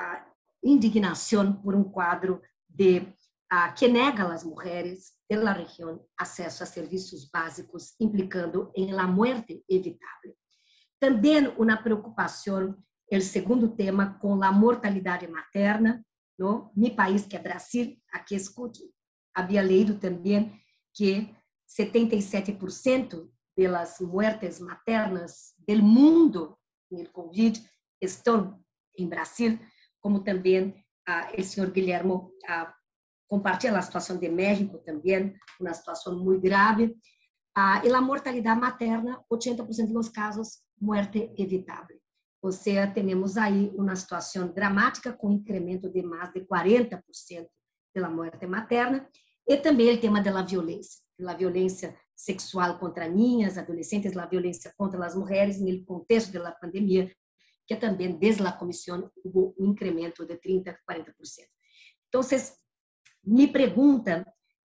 indignação por um quadro de, uh, que nega às mulheres da região acesso a serviços básicos, implicando em la muerte evitável. Também uma preocupação, o segundo tema, com a mortalidade materna, no mi país, que é Brasil. Aqui escuto, havia lido também que setenta e sete por cento das muertes maternas do mundo no Covid estão em Brasil, como também Ah, o senhor Guilhermo ah, compartilha a situação de México também, uma situação muito grave. Ah, e a mortalidade materna, oitenta por cento dos casos, muerte evitável. Ou seja, temos aí uma situação dramática com incremento de mais de quarenta por cento da morte materna. E também o tema da violência, da violência sexual contra niñas, adolescentes, a violência contra as mulheres no contexto da pandemia, que também, desde a comissão, houve um incremento de trinta por cento, quarenta por cento. Então, me pergunta,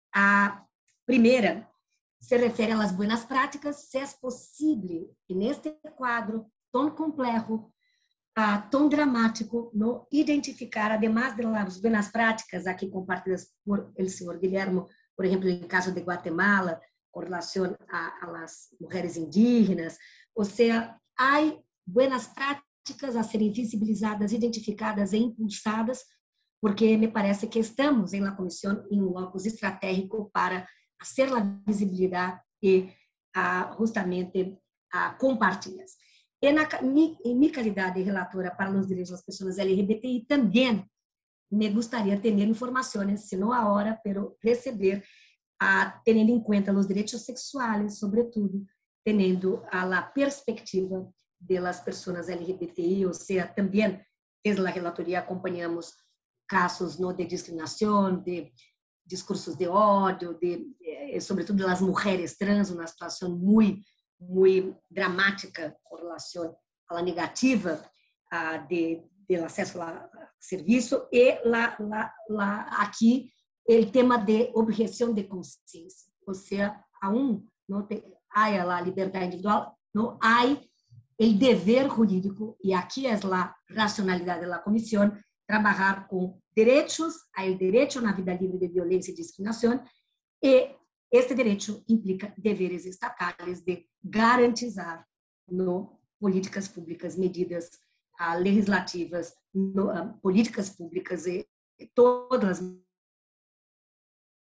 a primeira se refere às boas práticas, se é possível, neste quadro tão complexo, tão dramático, não identificar, además das boas práticas aqui compartilhadas por o senhor Guilhermo, por exemplo, no caso de Guatemala, com relação às mulheres indígenas, ou seja, há boas práticas a serem visibilizadas, identificadas e impulsadas, porque me parece que estamos em la comissão em um locus estratégico para fazer a visibilidade e a, justamente a compartilhar. E na, em minha qualidade de relatora para os direitos das pessoas L G B T I, também me gostaria de ter informações, se não a hora, pero receber, a, tendo em conta os direitos sexuais, sobretudo, tendo a, a perspectiva das pessoas L G B T I, ou seja, também, desde a relatoria, acompanhamos casos no, de discriminação, de discursos de ódio, de, eh, sobretudo das mulheres trans, uma situação muito, muito dramática com relação à negativa ah, de, de acesso ao serviço, e lá, lá, lá, aqui o tema de objeção de consciência, ou seja, aún não há a liberdade individual, não há o dever jurídico, e aqui é a racionalidade da comissão, trabalhar com direitos, ao direito na vida livre de violência e discriminação, e este direito implica deveres estatais de garantizar no, políticas públicas, medidas ah, legislativas, no, ah, políticas públicas e todas as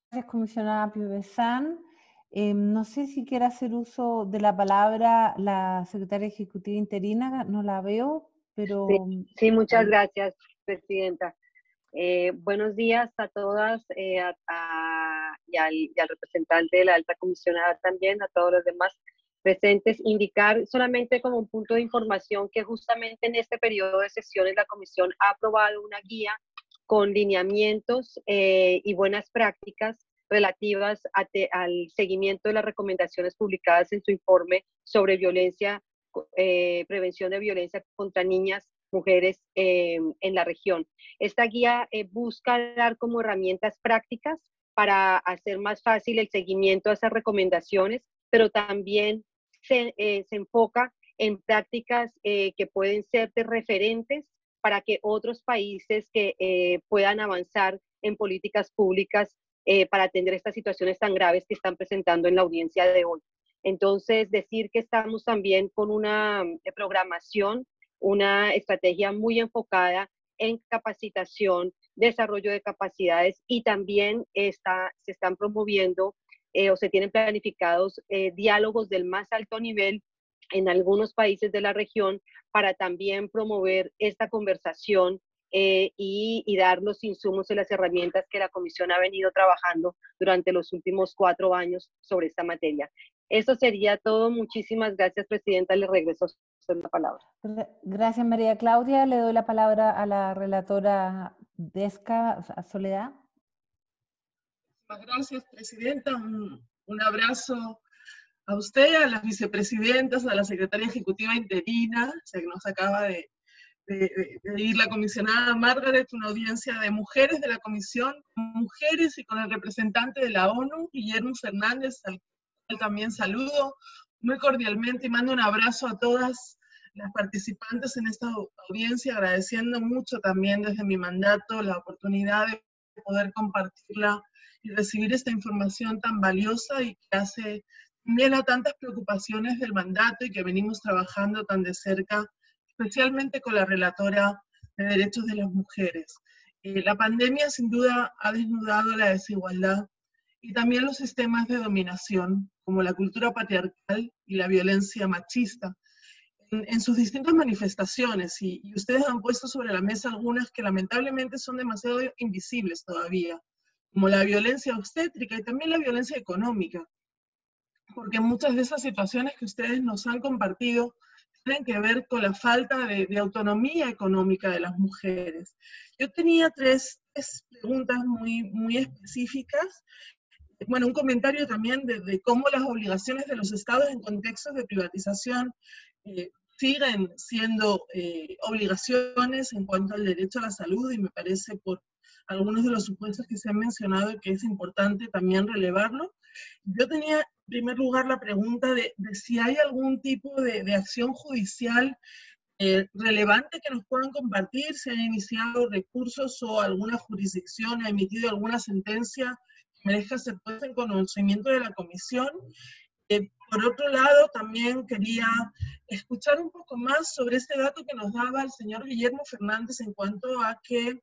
comisionada Piovesan. Eh, no sé si quiere hacer uso de la palabra la secretaria ejecutiva interina, no la veo, pero... Sí, sí, muchas gracias, presidenta. Eh, buenos días a todas eh, a, a, y, al, y al representante de la alta comisionada también, a todos los demás presentes. Indicar solamente como un punto de información que justamente en este periodo de sesiones la comisión ha aprobado una guía con lineamientos eh, y buenas prácticas relativas a te, al seguimiento de las recomendaciones publicadas en su informe sobre violencia, eh, prevención de violencia contra niñas, mujeres eh, en la región. Esta guía eh, busca dar como herramientas prácticas para hacer más fácil el seguimiento a esas recomendaciones, pero también se, eh, se enfoca en prácticas eh, que pueden ser de referentes para que otros países que eh, puedan avanzar en políticas públicas eh, para atender estas situaciones tan graves que están presentando en la audiencia de hoy. Entonces, decir que estamos también con una programación, una estrategia muy enfocada en capacitación, desarrollo de capacidades y también está, se están promoviendo eh, o se tienen planificados eh, diálogos del más alto nivel en algunos países de la región para también promover esta conversación eh, y, y dar los insumos y las herramientas que la Comisión ha venido trabajando durante los últimos cuatro años sobre esta materia. Eso sería todo. Muchísimas gracias, Presidenta. Le regreso la palabra. Gracias, María Claudia. Le doy la palabra a la relatora Desca, a Soledad. Muchas gracias, Presidenta. Un, un abrazo a usted, a las vicepresidentas, a la secretaria ejecutiva interina, o sea, que nos acaba de, de, de ir la comisionada Margaret, una audiencia de mujeres de la comisión, mujeres y con el representante de la ONU, Guillermo Fernández, al cual también saludo muy cordialmente y mando un abrazo a todas las participantes en esta audiencia, agradeciendo mucho también desde mi mandato la oportunidad de poder compartirla y recibir esta información tan valiosa y que hace también a tantas preocupaciones del mandato y que venimos trabajando tan de cerca, especialmente con la relatora de derechos de las mujeres. Eh, la pandemia sin duda ha desnudado la desigualdad y también los sistemas de dominación, como la cultura patriarcal y la violencia machista, en, en sus distintas manifestaciones, y, y ustedes han puesto sobre la mesa algunas que lamentablemente son demasiado invisibles todavía, como la violencia obstétrica y también la violencia económica, porque muchas de esas situaciones que ustedes nos han compartido tienen que ver con la falta de, de autonomía económica de las mujeres. Yo tenía tres, tres preguntas muy, muy específicas. Bueno, un comentario también de, de cómo las obligaciones de los estados en contextos de privatización eh, siguen siendo eh, obligaciones en cuanto al derecho a la salud, y me parece por algunos de los supuestos que se han mencionado que es importante también relevarlo. Yo tenía en primer lugar la pregunta de, de si hay algún tipo de, de acción judicial eh, relevante que nos puedan compartir, si han iniciado recursos o alguna jurisdicción ha emitido alguna sentencia que merezca ser puesta en conocimiento de la Comisión. Eh, por otro lado, también quería escuchar un poco más sobre este dato que nos daba el señor Guillermo Fernández en cuanto a que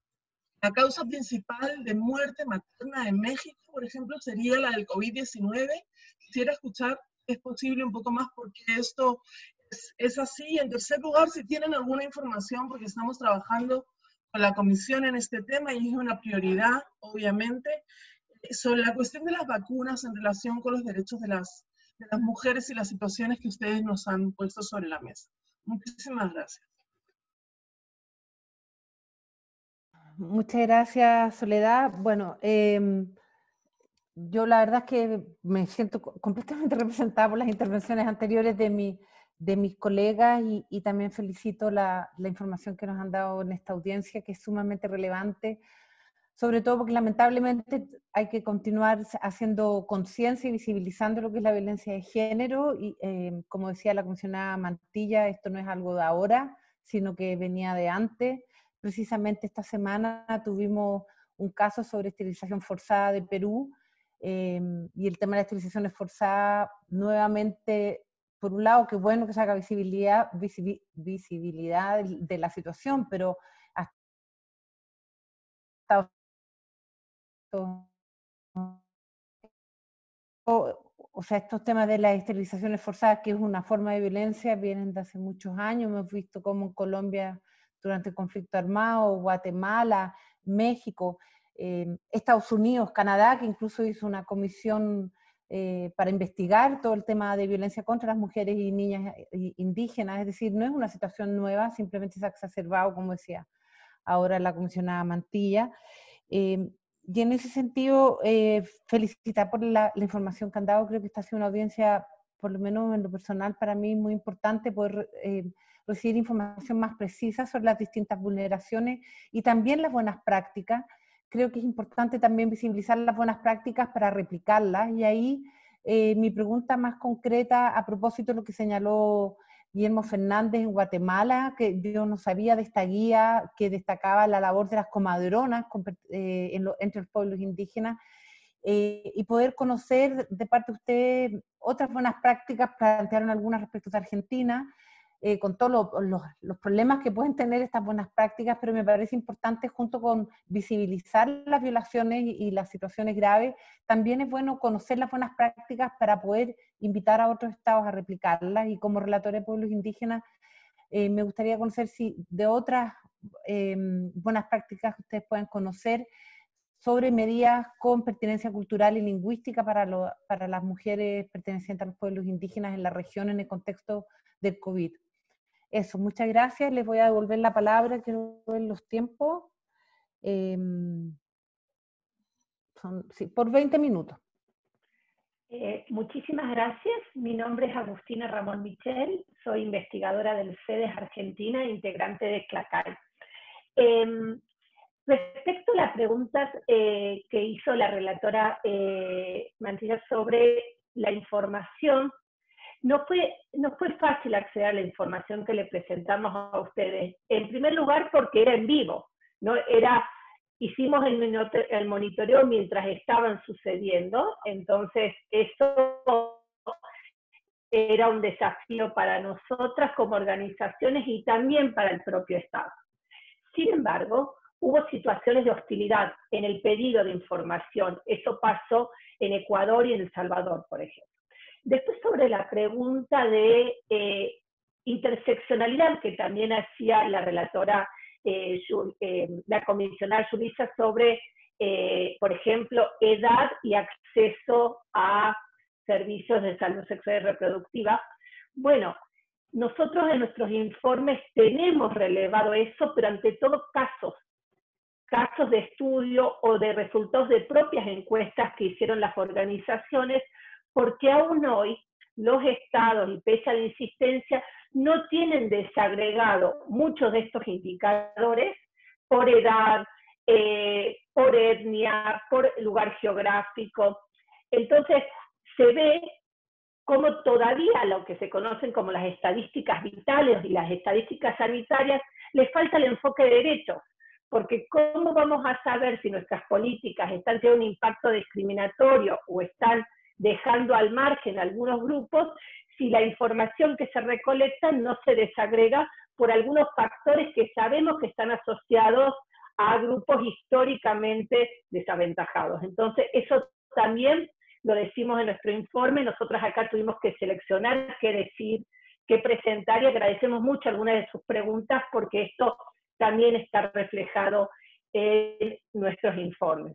la causa principal de muerte materna en México, por ejemplo, sería la del COVID diecinueve. Quisiera escuchar, es posible, un poco más por qué esto es, es así. En tercer lugar, si tienen alguna información, porque estamos trabajando con la Comisión en este tema y es una prioridad, obviamente, sobre la cuestión de las vacunas en relación con los derechos de las, de las mujeres y las situaciones que ustedes nos han puesto sobre la mesa. Muchísimas gracias. Muchas gracias, Soledad. Bueno, eh, yo la verdad es que me siento completamente representada por las intervenciones anteriores de, mi, de mis colegas y, y también felicito la, la información que nos han dado en esta audiencia, que es sumamente relevante, sobre todo porque lamentablemente hay que continuar haciendo conciencia y visibilizando lo que es la violencia de género, y eh, como decía la comisionada Mantilla, esto no es algo de ahora, sino que venía de antes. Precisamente esta semana tuvimos un caso sobre esterilización forzada de Perú, eh, y el tema de la esterilización forzada, nuevamente, por un lado, qué bueno que se haga visibilidad, visibi visibilidad de, de la situación, pero hasta o sea, estos temas de las esterilizaciones forzadas, que es una forma de violencia, vienen de hace muchos años. Hemos visto cómo en Colombia, durante el conflicto armado, Guatemala, México, eh, Estados Unidos, Canadá, que incluso hizo una comisión eh, para investigar todo el tema de violencia contra las mujeres y niñas indígenas. Es decir, no es una situación nueva, simplemente se ha exacerbado, como decía ahora la comisionada Mantilla. Eh, Y en ese sentido, eh, felicitar por la, la información que han dado. Creo que esta ha sido una audiencia, por lo menos en lo personal, para mí muy importante poder eh, recibir información más precisa sobre las distintas vulneraciones y también las buenas prácticas. Creo que es importante también visibilizar las buenas prácticas para replicarlas. Y ahí eh, mi pregunta más concreta, a propósito de lo que señaló Guillermo Fernández en Guatemala, que yo no sabía de esta guía que destacaba la labor de las comadronas eh, en lo, entre los pueblos indígenas, eh, y poder conocer de parte de usted otras buenas prácticas. Plantearon algunas respecto de Argentina, eh, con todos lo, lo, los problemas que pueden tener estas buenas prácticas, pero me parece importante, junto con visibilizar las violaciones y, y las situaciones graves, también es bueno conocer las buenas prácticas para poder invitar a otros estados a replicarlas. Y como relatora de pueblos indígenas, eh, me gustaría conocer si de otras eh, buenas prácticas que ustedes puedan conocer sobre medidas con pertinencia cultural y lingüística para, lo, para las mujeres pertenecientes a los pueblos indígenas en la región en el contexto del COVID. Eso, muchas gracias. Les voy a devolver la palabra, quiero ver los tiempos. Eh, son, sí, por veinte minutos. Eh, muchísimas gracias. Mi nombre es Agustina Ramón Michel, soy investigadora del CEDES Argentina e integrante de CLACAI. Eh, respecto a las preguntas eh, que hizo la relatora eh, Mantilla sobre la información, no fue, no fue fácil acceder a la información que le presentamos a ustedes. En primer lugar, porque era en vivo, ¿no? Era... Hicimos el monitoreo mientras estaban sucediendo, entonces eso era un desafío para nosotras como organizaciones y también para el propio Estado. Sin embargo, hubo situaciones de hostilidad en el pedido de información. Eso pasó en Ecuador y en El Salvador, por ejemplo. Después, sobre la pregunta de eh, interseccionalidad que también hacía la relatora Eh, eh, la comisionada Yulisa sobre, eh, por ejemplo, edad y acceso a servicios de salud sexual y reproductiva. Bueno, nosotros en nuestros informes tenemos relevado eso, pero ante todo casos, casos de estudio o de resultados de propias encuestas que hicieron las organizaciones, porque aún hoy los estados, y pese a la insistencia, no tienen desagregado muchos de estos indicadores por edad, eh, por etnia, por lugar geográfico. Entonces, se ve como todavía lo que se conocen como las estadísticas vitales y las estadísticas sanitarias, les falta el enfoque de derechos, porque ¿cómo vamos a saber si nuestras políticas están teniendo un impacto discriminatorio o están dejando al margen algunos grupos, si la información que se recolecta no se desagrega por algunos factores que sabemos que están asociados a grupos históricamente desaventajados? Entonces, eso también lo decimos en nuestro informe. Nosotros acá tuvimos que seleccionar qué decir, qué presentar, y agradecemos mucho algunas de sus preguntas, porque esto también está reflejado en nuestros informes.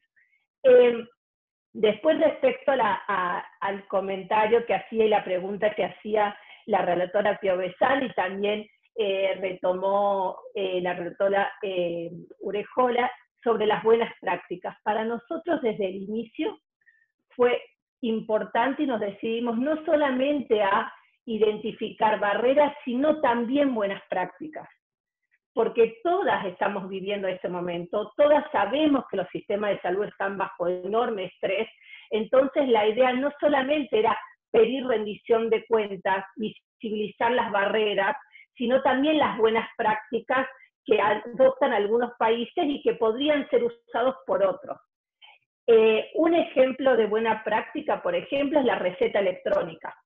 Eh, Después, respecto a la, a, al comentario que hacía y la pregunta que hacía la relatora Pio Besal, y también eh, retomó eh, la relatora eh, Urejola, sobre las buenas prácticas. Para nosotros, desde el inicio, fue importante y nos decidimos no solamente a identificar barreras, sino también buenas prácticas. Porque todas estamos viviendo este momento, todas sabemos que los sistemas de salud están bajo enorme estrés. Entonces la idea no solamente era pedir rendición de cuentas, visibilizar las barreras, sino también las buenas prácticas que adoptan algunos países y que podrían ser usados por otros. Eh, un ejemplo de buena práctica, por ejemplo, es la receta electrónica.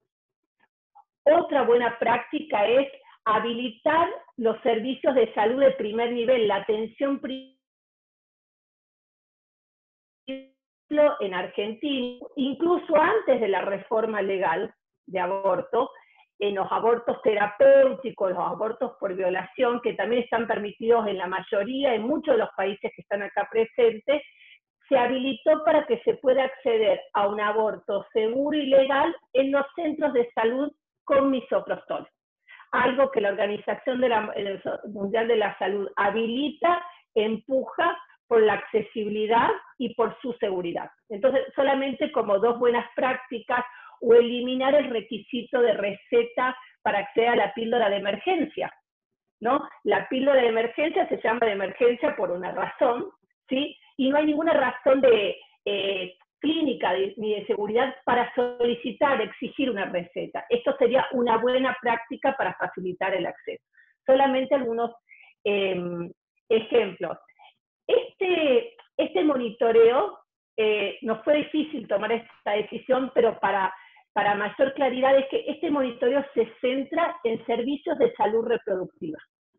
Otra buena práctica es habilitar los servicios de salud de primer nivel, la atención primaria en Argentina, incluso antes de la reforma legal de aborto, en los abortos terapéuticos, los abortos por violación, que también están permitidos en la mayoría, en muchos de los países que están acá presentes, se habilitó para que se pueda acceder a un aborto seguro y legal en los centros de salud con misoprostol. Algo que la Organización de la, Mundial de la Salud habilita, empuja por la accesibilidad y por su seguridad. Entonces, solamente como dos buenas prácticas, o eliminar el requisito de receta para acceder a la píldora de emergencia, ¿no? La píldora de emergencia se llama de emergencia por una razón, ¿sí? Y no hay ninguna razón de eh, clínica de, ni de seguridad para solicitar, exigir una receta. Esto sería una buena práctica para facilitar el acceso. Solamente algunos eh, ejemplos. Este, este monitoreo, eh, nos fue difícil tomar esta decisión, pero para, para mayor claridad es que este monitoreo se centra en servicios de salud reproductiva.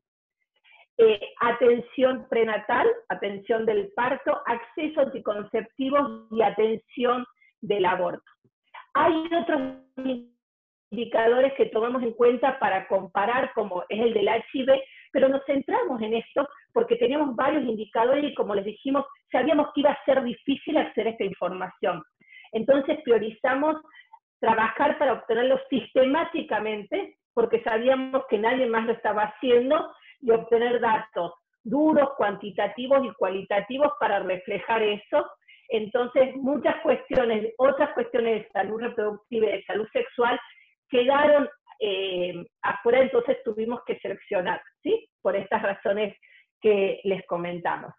Eh, atención prenatal, atención del parto, acceso a anticonceptivos y atención del aborto. Hay otros indicadores que tomamos en cuenta para comparar, como es el del H I V, pero nos centramos en esto porque teníamos varios indicadores y, como les dijimos, sabíamos que iba a ser difícil acceder a esta información. Entonces priorizamos trabajar para obtenerlo sistemáticamente, porque sabíamos que nadie más lo estaba haciendo, y obtener datos duros, cuantitativos y cualitativos para reflejar eso. Entonces, muchas cuestiones, otras cuestiones de salud reproductiva y de salud sexual quedaron eh, afuera, entonces tuvimos que seleccionar, ¿sí? Por estas razones que les comentamos.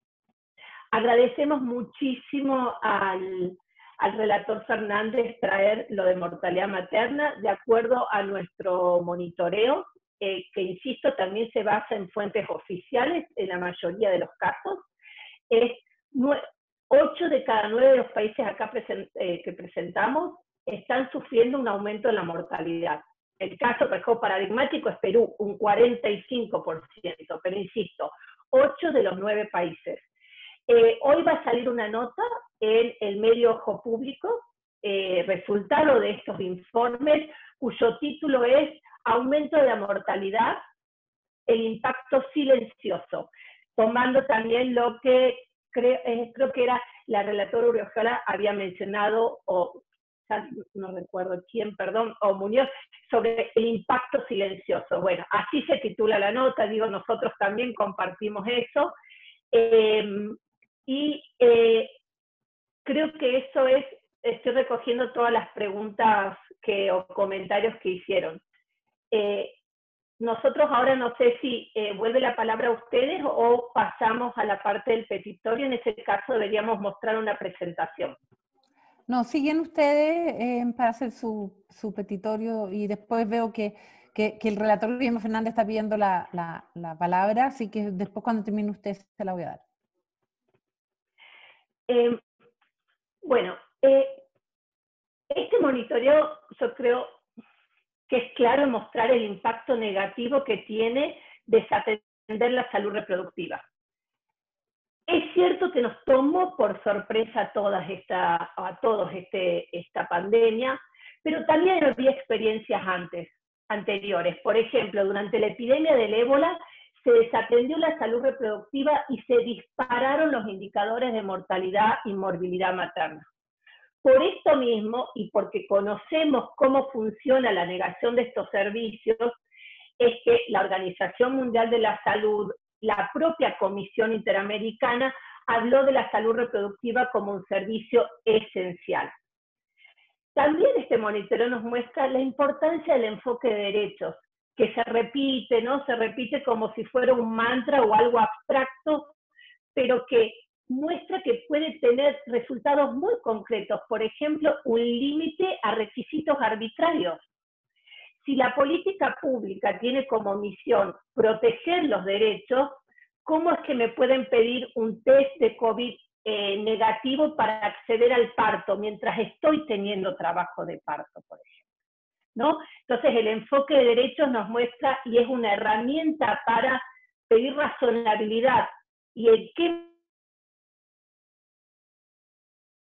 Agradecemos muchísimo al, al relator Fernández traer lo de mortalidad materna, de acuerdo a nuestro monitoreo, eh, que insisto, también se basa en fuentes oficiales en la mayoría de los casos. Es ocho de cada nueve de los países acá present, eh, que presentamos están sufriendo un aumento en la mortalidad. El caso mejor paradigmático es Perú, un cuarenta y cinco por ciento, pero insisto, ocho de los nueve países. Eh, hoy va a salir una nota en el medio Ojo Público, eh, resultado de estos informes, cuyo título es Aumento de la mortalidad, el impacto silencioso, tomando también lo que creo, eh, creo que era la relatora Uriojola había mencionado, o no recuerdo quién, perdón, o Muñoz, sobre el impacto silencioso. Bueno, así se titula la nota, digo, nosotros también compartimos eso, eh, y eh, creo que eso es, estoy recogiendo todas las preguntas que, o comentarios que hicieron. Eh, nosotros ahora no sé si eh, vuelve la palabra a ustedes o pasamos a la parte del petitorio. En ese caso deberíamos mostrar una presentación. No, siguen ustedes eh, para hacer su, su petitorio, y después veo que, que, que el relator Guillermo Fernández está pidiendo la, la, la palabra, así que después cuando termine usted se la voy a dar. Eh, bueno, eh, este monitoreo yo creo que es claro en mostrar el impacto negativo que tiene desatender la salud reproductiva. Es cierto que nos tomó por sorpresa a, todas esta, a todos este, esta pandemia, pero también había experiencias antes, anteriores. Por ejemplo, durante la epidemia del ébola se desatendió la salud reproductiva y se dispararon los indicadores de mortalidad y morbilidad materna. Por esto mismo, y porque conocemos cómo funciona la negación de estos servicios, es que la Organización Mundial de la Salud, la propia Comisión Interamericana, habló de la salud reproductiva como un servicio esencial. También este monitoreo nos muestra la importancia del enfoque de derechos, que se repite, ¿no? Se repite como si fuera un mantra o algo abstracto, pero que muestra que puede tener resultados muy concretos. Por ejemplo, un límite a requisitos arbitrarios. Si la política pública tiene como misión proteger los derechos, ¿cómo es que me pueden pedir un test de COVID eh, negativo para acceder al parto mientras estoy teniendo trabajo de parto, por ejemplo? ¿No? Entonces el enfoque de derechos nos muestra, y es una herramienta para pedir razonabilidad y en qué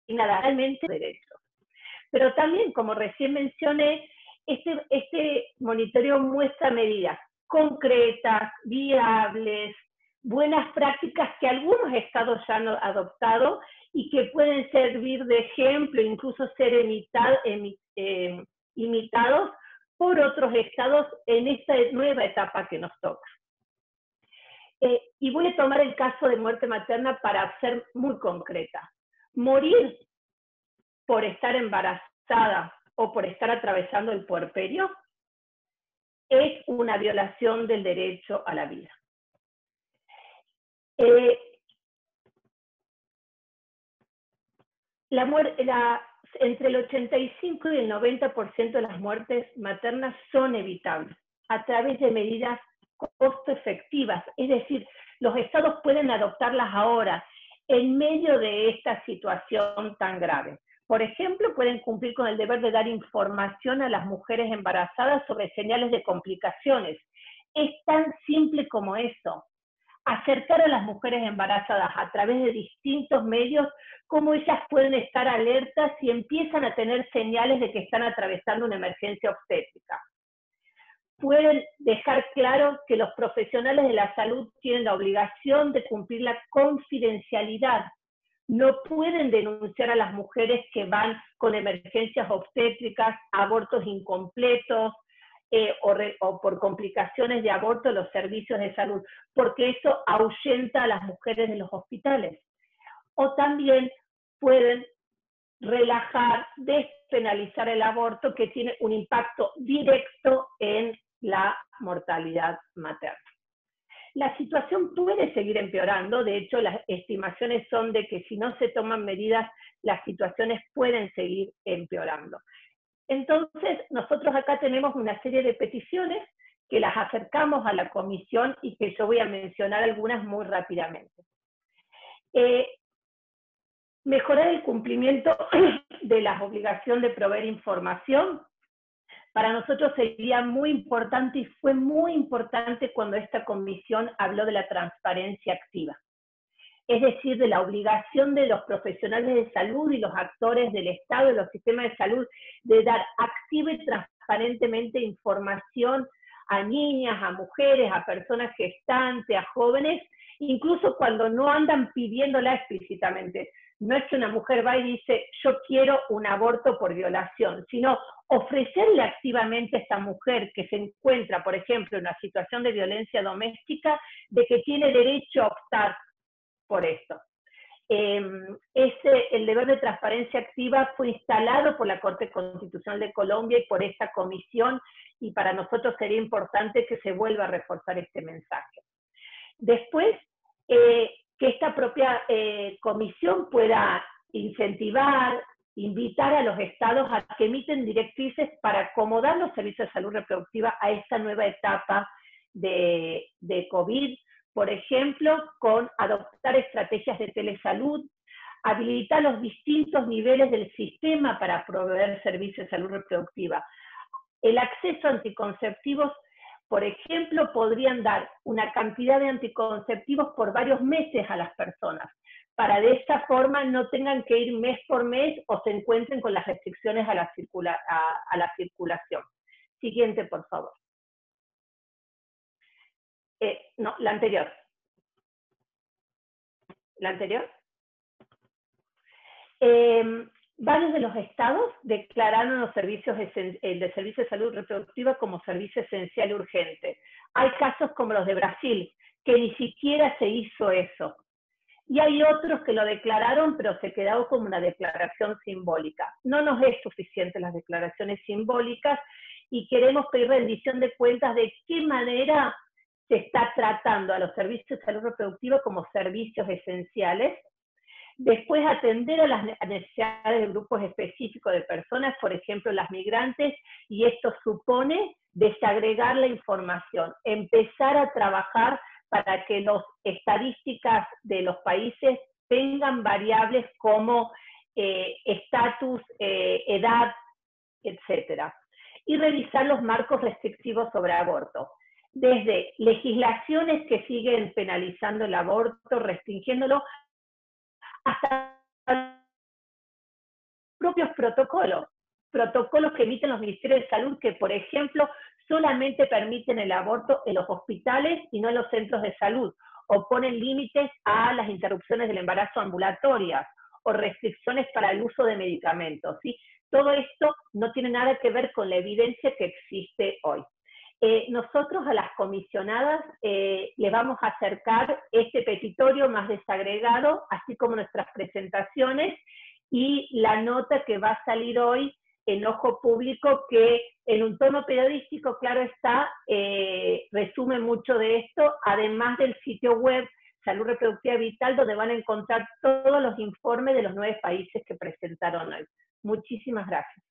realmente derechos. Pero también, como recién mencioné, este, este monitoreo muestra medidas concretas, viables, buenas prácticas que algunos estados ya han adoptado y que pueden servir de ejemplo, incluso ser imitado, eh, imitados por otros estados en esta nueva etapa que nos toca. Eh, y voy a tomar el caso de muerte materna para ser muy concreta. Morir por estar embarazada o por estar atravesando el puerperio es una violación del derecho a la vida. Eh, la muerte, la, entre el ochenta y cinco y el noventa por ciento de las muertes maternas son evitables a través de medidas costo efectivas, es decir, los estados pueden adoptarlas ahora en medio de esta situación tan grave. Por ejemplo, pueden cumplir con el deber de dar información a las mujeres embarazadas sobre señales de complicaciones. Es tan simple como eso. Acercar a las mujeres embarazadas a través de distintos medios, cómo ellas pueden estar alertas si empiezan a tener señales de que están atravesando una emergencia obstétrica. Pueden dejar claro que los profesionales de la salud tienen la obligación de cumplir la confidencialidad. No pueden denunciar a las mujeres que van con emergencias obstétricas, abortos incompletos, eh, o, re, o por complicaciones de aborto en los servicios de salud, porque eso ahuyenta a las mujeres de los hospitales. O también pueden relajar, despenalizar el aborto, que tiene un impacto directo en la mortalidad materna. La situación puede seguir empeorando, de hecho las estimaciones son de que si no se toman medidas, las situaciones pueden seguir empeorando. Entonces, nosotros acá tenemos una serie de peticiones que las acercamos a la comisión y que yo voy a mencionar algunas muy rápidamente. Eh, mejorar el cumplimiento de la obligación de proveer información. Para nosotros sería muy importante y fue muy importante cuando esta comisión habló de la transparencia activa. Es decir, de la obligación de los profesionales de salud y los actores del Estado y los sistemas de salud de dar activa y transparentemente información a niñas, a mujeres, a personas gestantes, a jóvenes, incluso cuando no andan pidiéndola explícitamente. No es que una mujer va y dice, yo quiero un aborto por violación, sino ofrecerle activamente a esta mujer que se encuentra, por ejemplo, en una situación de violencia doméstica, de que tiene derecho a optar por esto. Eh, ese, el deber de transparencia activa fue instalado por la Corte Constitucional de Colombia y por esta comisión, y para nosotros sería importante que se vuelva a reforzar este mensaje. Después, eh, que esta propia eh, comisión pueda incentivar, invitar a los estados a que emiten directrices para acomodar los servicios de salud reproductiva a esta nueva etapa de, de COVID, por ejemplo, con adoptar estrategias de telesalud, habilitar los distintos niveles del sistema para proveer servicios de salud reproductiva. El acceso a anticonceptivos, por ejemplo, podrían dar una cantidad de anticonceptivos por varios meses a las personas, para de esta forma no tengan que ir mes por mes o se encuentren con las restricciones a la, circula, a, a la circulación. Siguiente, por favor. Eh, no, la anterior. La anterior. Eh, varios de los estados declararon los servicios el de servicio de salud reproductiva como servicio esencial y urgente. Hay casos como los de Brasil, que ni siquiera se hizo eso. Y hay otros que lo declararon, pero se quedó como una declaración simbólica. No nos es suficiente las declaraciones simbólicas y queremos pedir rendición de cuentas de qué manera se está tratando a los servicios de salud reproductiva como servicios esenciales. Después, atender a las necesidades de grupos específicos de personas, por ejemplo, las migrantes, y esto supone desagregar la información, empezar a trabajar para que las estadísticas de los países tengan variables como estatus, eh, eh, edad, etcétera. Y revisar los marcos restrictivos sobre aborto. Desde legislaciones que siguen penalizando el aborto, restringiéndolo, hasta propios protocolos, protocolos que emiten los ministerios de salud que, por ejemplo, solamente permiten el aborto en los hospitales y no en los centros de salud, o ponen límites a las interrupciones del embarazo ambulatorias, o restricciones para el uso de medicamentos, ¿sí? Todo esto no tiene nada que ver con la evidencia que existe hoy. Eh, nosotros a las comisionadas eh, les vamos a acercar este petitorio más desagregado, así como nuestras presentaciones y la nota que va a salir hoy en Ojo Público, que en un tono periodístico, claro está, eh, resume mucho de esto, además del sitio web Salud Reproductiva Vital, donde van a encontrar todos los informes de los nueve países que presentaron hoy. Muchísimas gracias.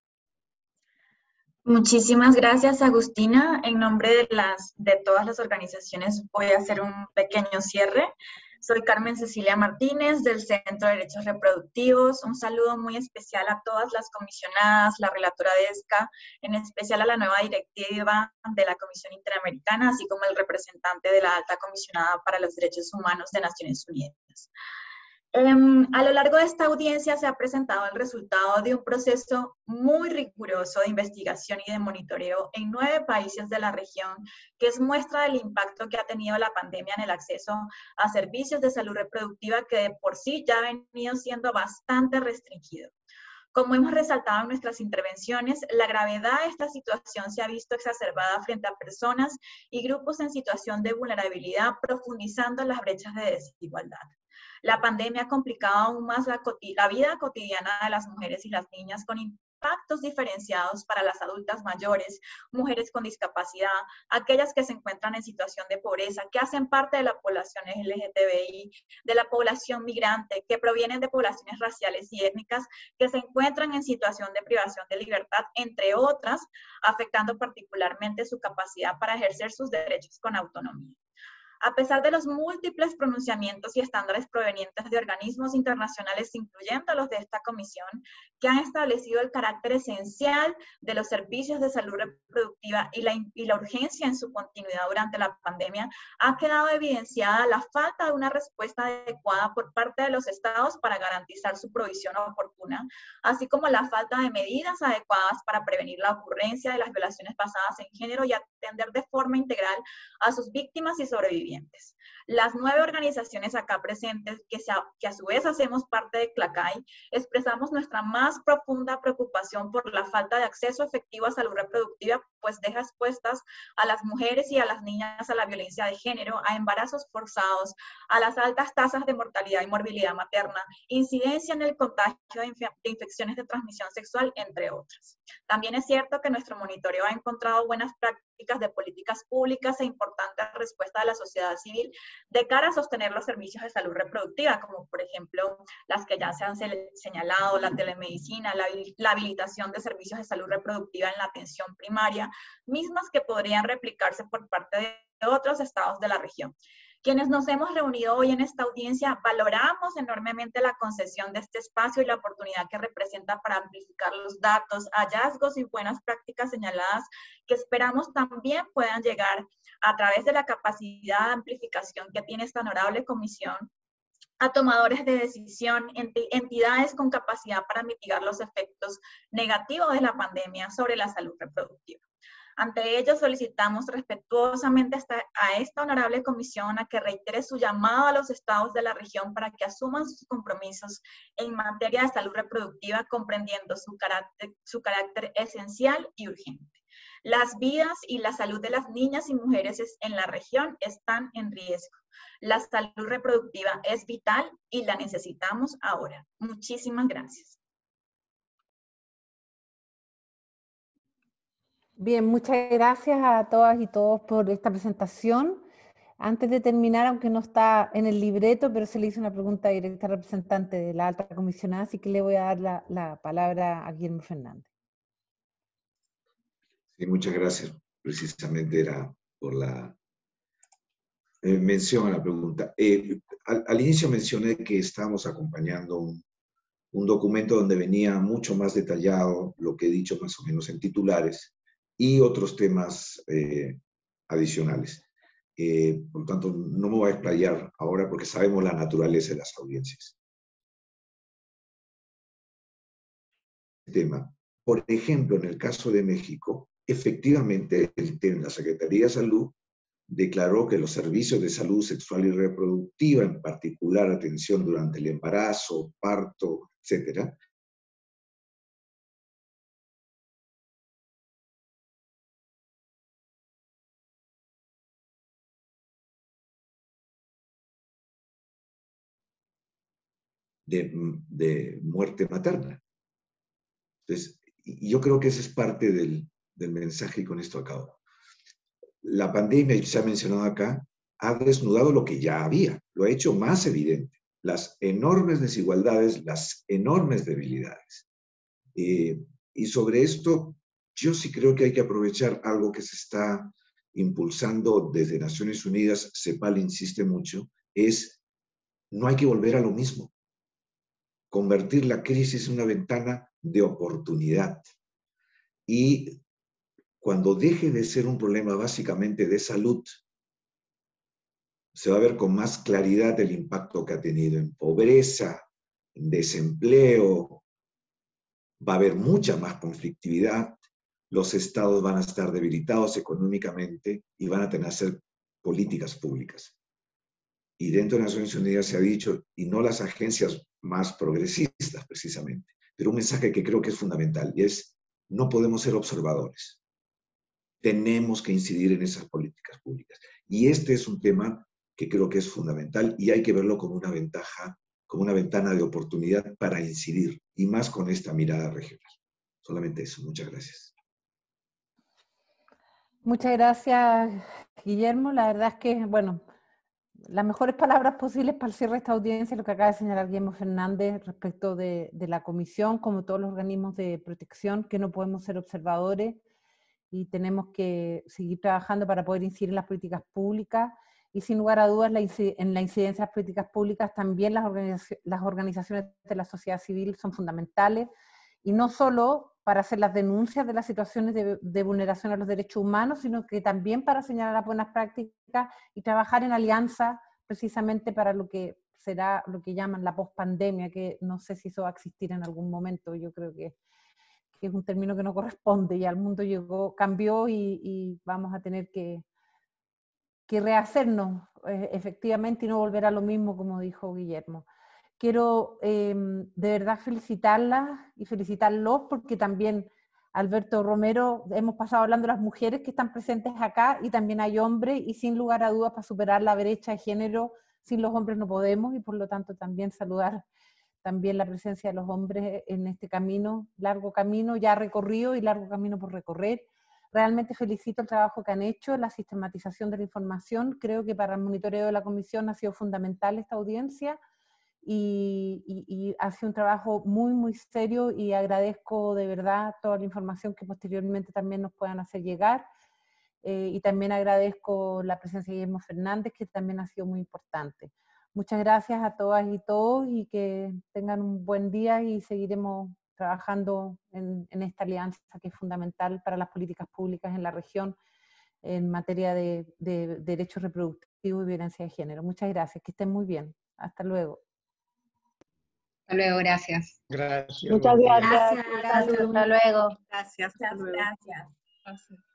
Muchísimas gracias, Agustina. En nombre de, las, de todas las organizaciones voy a hacer un pequeño cierre. Soy Carmen Cecilia Martínez del Centro de Derechos Reproductivos. Un saludo muy especial a todas las comisionadas, la relatora de ESCA, en especial a la nueva directiva de la Comisión Interamericana, así como el representante de la Alta Comisionada para los Derechos Humanos de Naciones Unidas. Um, a lo largo de esta audiencia se ha presentado el resultado de un proceso muy riguroso de investigación y de monitoreo en nueve países de la región, que es muestra del impacto que ha tenido la pandemia en el acceso a servicios de salud reproductiva, que de por sí ya ha venido siendo bastante restringido. Como hemos resaltado en nuestras intervenciones, la gravedad de esta situación se ha visto exacerbada frente a personas y grupos en situación de vulnerabilidad, profundizando las brechas de desigualdad. La pandemia ha complicado aún más la, la vida cotidiana de las mujeres y las niñas, con impactos diferenciados para las adultas mayores, mujeres con discapacidad, aquellas que se encuentran en situación de pobreza, que hacen parte de la población L G T B I, de la población migrante, que provienen de poblaciones raciales y étnicas, que se encuentran en situación de privación de libertad, entre otras, afectando particularmente su capacidad para ejercer sus derechos con autonomía. A pesar de los múltiples pronunciamientos y estándares provenientes de organismos internacionales, incluyendo los de esta comisión, que han establecido el carácter esencial de los servicios de salud reproductiva y la, y la urgencia en su continuidad durante la pandemia, ha quedado evidenciada la falta de una respuesta adecuada por parte de los estados para garantizar su provisión oportuna, así como la falta de medidas adecuadas para prevenir la ocurrencia de las violaciones basadas en género y atender de forma integral a sus víctimas y sobrevivientes. Las nueve organizaciones acá presentes, que, se, que a su vez hacemos parte de CLACAI, expresamos nuestra más profunda preocupación por la falta de acceso efectivo a salud reproductiva, pues deja expuestas a las mujeres y a las niñas a la violencia de género, a embarazos forzados, a las altas tasas de mortalidad y morbilidad materna, incidencia en el contagio de, inf de infecciones de transmisión sexual, entre otras. También es cierto que nuestro monitoreo ha encontrado buenas prácticas de políticas públicas e importante respuesta de la sociedad civil de cara a sostener los servicios de salud reproductiva, como por ejemplo las que ya se han señalado, la telemedicina, la, la habilitación de servicios de salud reproductiva en la atención primaria, mismas que podrían replicarse por parte de otros estados de la región. Quienes nos hemos reunido hoy en esta audiencia valoramos enormemente la concesión de este espacio y la oportunidad que representa para amplificar los datos, hallazgos y buenas prácticas señaladas que esperamos también puedan llegar a través de la capacidad de amplificación que tiene esta honorable comisión a tomadores de decisión, entidades con capacidad para mitigar los efectos negativos de la pandemia sobre la salud reproductiva. Ante ello, solicitamos respetuosamente a esta honorable comisión a que reitere su llamado a los estados de la región para que asuman sus compromisos en materia de salud reproductiva, comprendiendo su carácter, su carácter esencial y urgente. Las vidas y la salud de las niñas y mujeres en la región están en riesgo. La salud reproductiva es vital y la necesitamos ahora. Muchísimas gracias. Bien, muchas gracias a todas y todos por esta presentación. Antes de terminar, aunque no está en el libreto, pero se le hizo una pregunta directa al representante de la alta comisionada, así que le voy a dar la, la palabra a Guillermo Fernández. Sí, muchas gracias. Precisamente era por la eh, mención a la pregunta. Eh, al, al inicio mencioné que estábamos acompañando un, un documento donde venía mucho más detallado lo que he dicho más o menos en titulares, y otros temas eh, adicionales. Eh, por lo tanto, no me voy a explayar ahora porque sabemos la naturaleza de las audiencias. tema. Por ejemplo, en el caso de México, efectivamente el, la Secretaría de Salud declaró que los servicios de salud sexual y reproductiva, en particular atención durante el embarazo, parto, etcétera, de, de muerte materna. Entonces, yo creo que ese es parte del, del mensaje y con esto acabo. La pandemia, se ha mencionado acá, ha desnudado lo que ya había, lo ha hecho más evidente, las enormes desigualdades, las enormes debilidades. Eh, y sobre esto, yo sí creo que hay que aprovechar algo que se está impulsando desde Naciones Unidas, CEPAL insiste mucho, es no hay que volver a lo mismo. Convertir la crisis en una ventana de oportunidad. Y cuando deje de ser un problema básicamente de salud, se va a ver con más claridad el impacto que ha tenido en pobreza, en desempleo, va a haber mucha más conflictividad, los estados van a estar debilitados económicamente y van a tener que hacer políticas públicas. Y dentro de Naciones Unidas se ha dicho, y no las agencias más progresistas precisamente, pero un mensaje que creo que es fundamental, y es, no podemos ser observadores. Tenemos que incidir en esas políticas públicas. Y este es un tema que creo que es fundamental y hay que verlo como una ventaja, como una ventana de oportunidad para incidir, y más con esta mirada regional. Solamente eso. Muchas gracias. Muchas gracias, Guillermo. La verdad es que, bueno, las mejores palabras posibles para el cierre de esta audiencia, lo que acaba de señalar Guillermo Fernández respecto de, de la Comisión, como todos los organismos de protección, que no podemos ser observadores y tenemos que seguir trabajando para poder incidir en las políticas públicas. Y sin lugar a dudas, la en la incidencia de las políticas públicas también las, organizac las organizaciones de la sociedad civil son fundamentales, y no solo para hacer las denuncias de las situaciones de, de vulneración a los derechos humanos, sino que también para señalar las buenas prácticas y trabajar en alianza precisamente para lo que será lo que llaman la pospandemia, que no sé si eso va a existir en algún momento. Yo creo que, que es un término que no corresponde, ya el mundo llegó, cambió y, y vamos a tener que, que rehacernos eh, efectivamente y no volver a lo mismo, como dijo Guillermo. Quiero eh, de verdad felicitarlas y felicitarlos porque también, Alberto Romero, hemos pasado hablando de las mujeres que están presentes acá y también hay hombres, y sin lugar a dudas para superar la brecha de género, sin los hombres no podemos, y por lo tanto también saludar también la presencia de los hombres en este camino, largo camino ya recorrido y largo camino por recorrer. Realmente felicito el trabajo que han hecho, la sistematización de la información. Creo que para el monitoreo de la Comisión ha sido fundamental esta audiencia. Y, y, y ha sido un trabajo muy, muy serio, y agradezco de verdad toda la información que posteriormente también nos puedan hacer llegar. Eh, y también agradezco la presencia de Guillermo Fernández, que también ha sido muy importante. Muchas gracias a todas y todos, y que tengan un buen día, y seguiremos trabajando en, en esta alianza que es fundamental para las políticas públicas en la región en materia de, de, de derechos reproductivos y violencia de género. Muchas gracias, que estén muy bien. Hasta luego. Hasta luego, gracias. Gracias. Muchas gracias. Gracias. Hasta luego. Gracias. Hasta luego. Gracias. Gracias.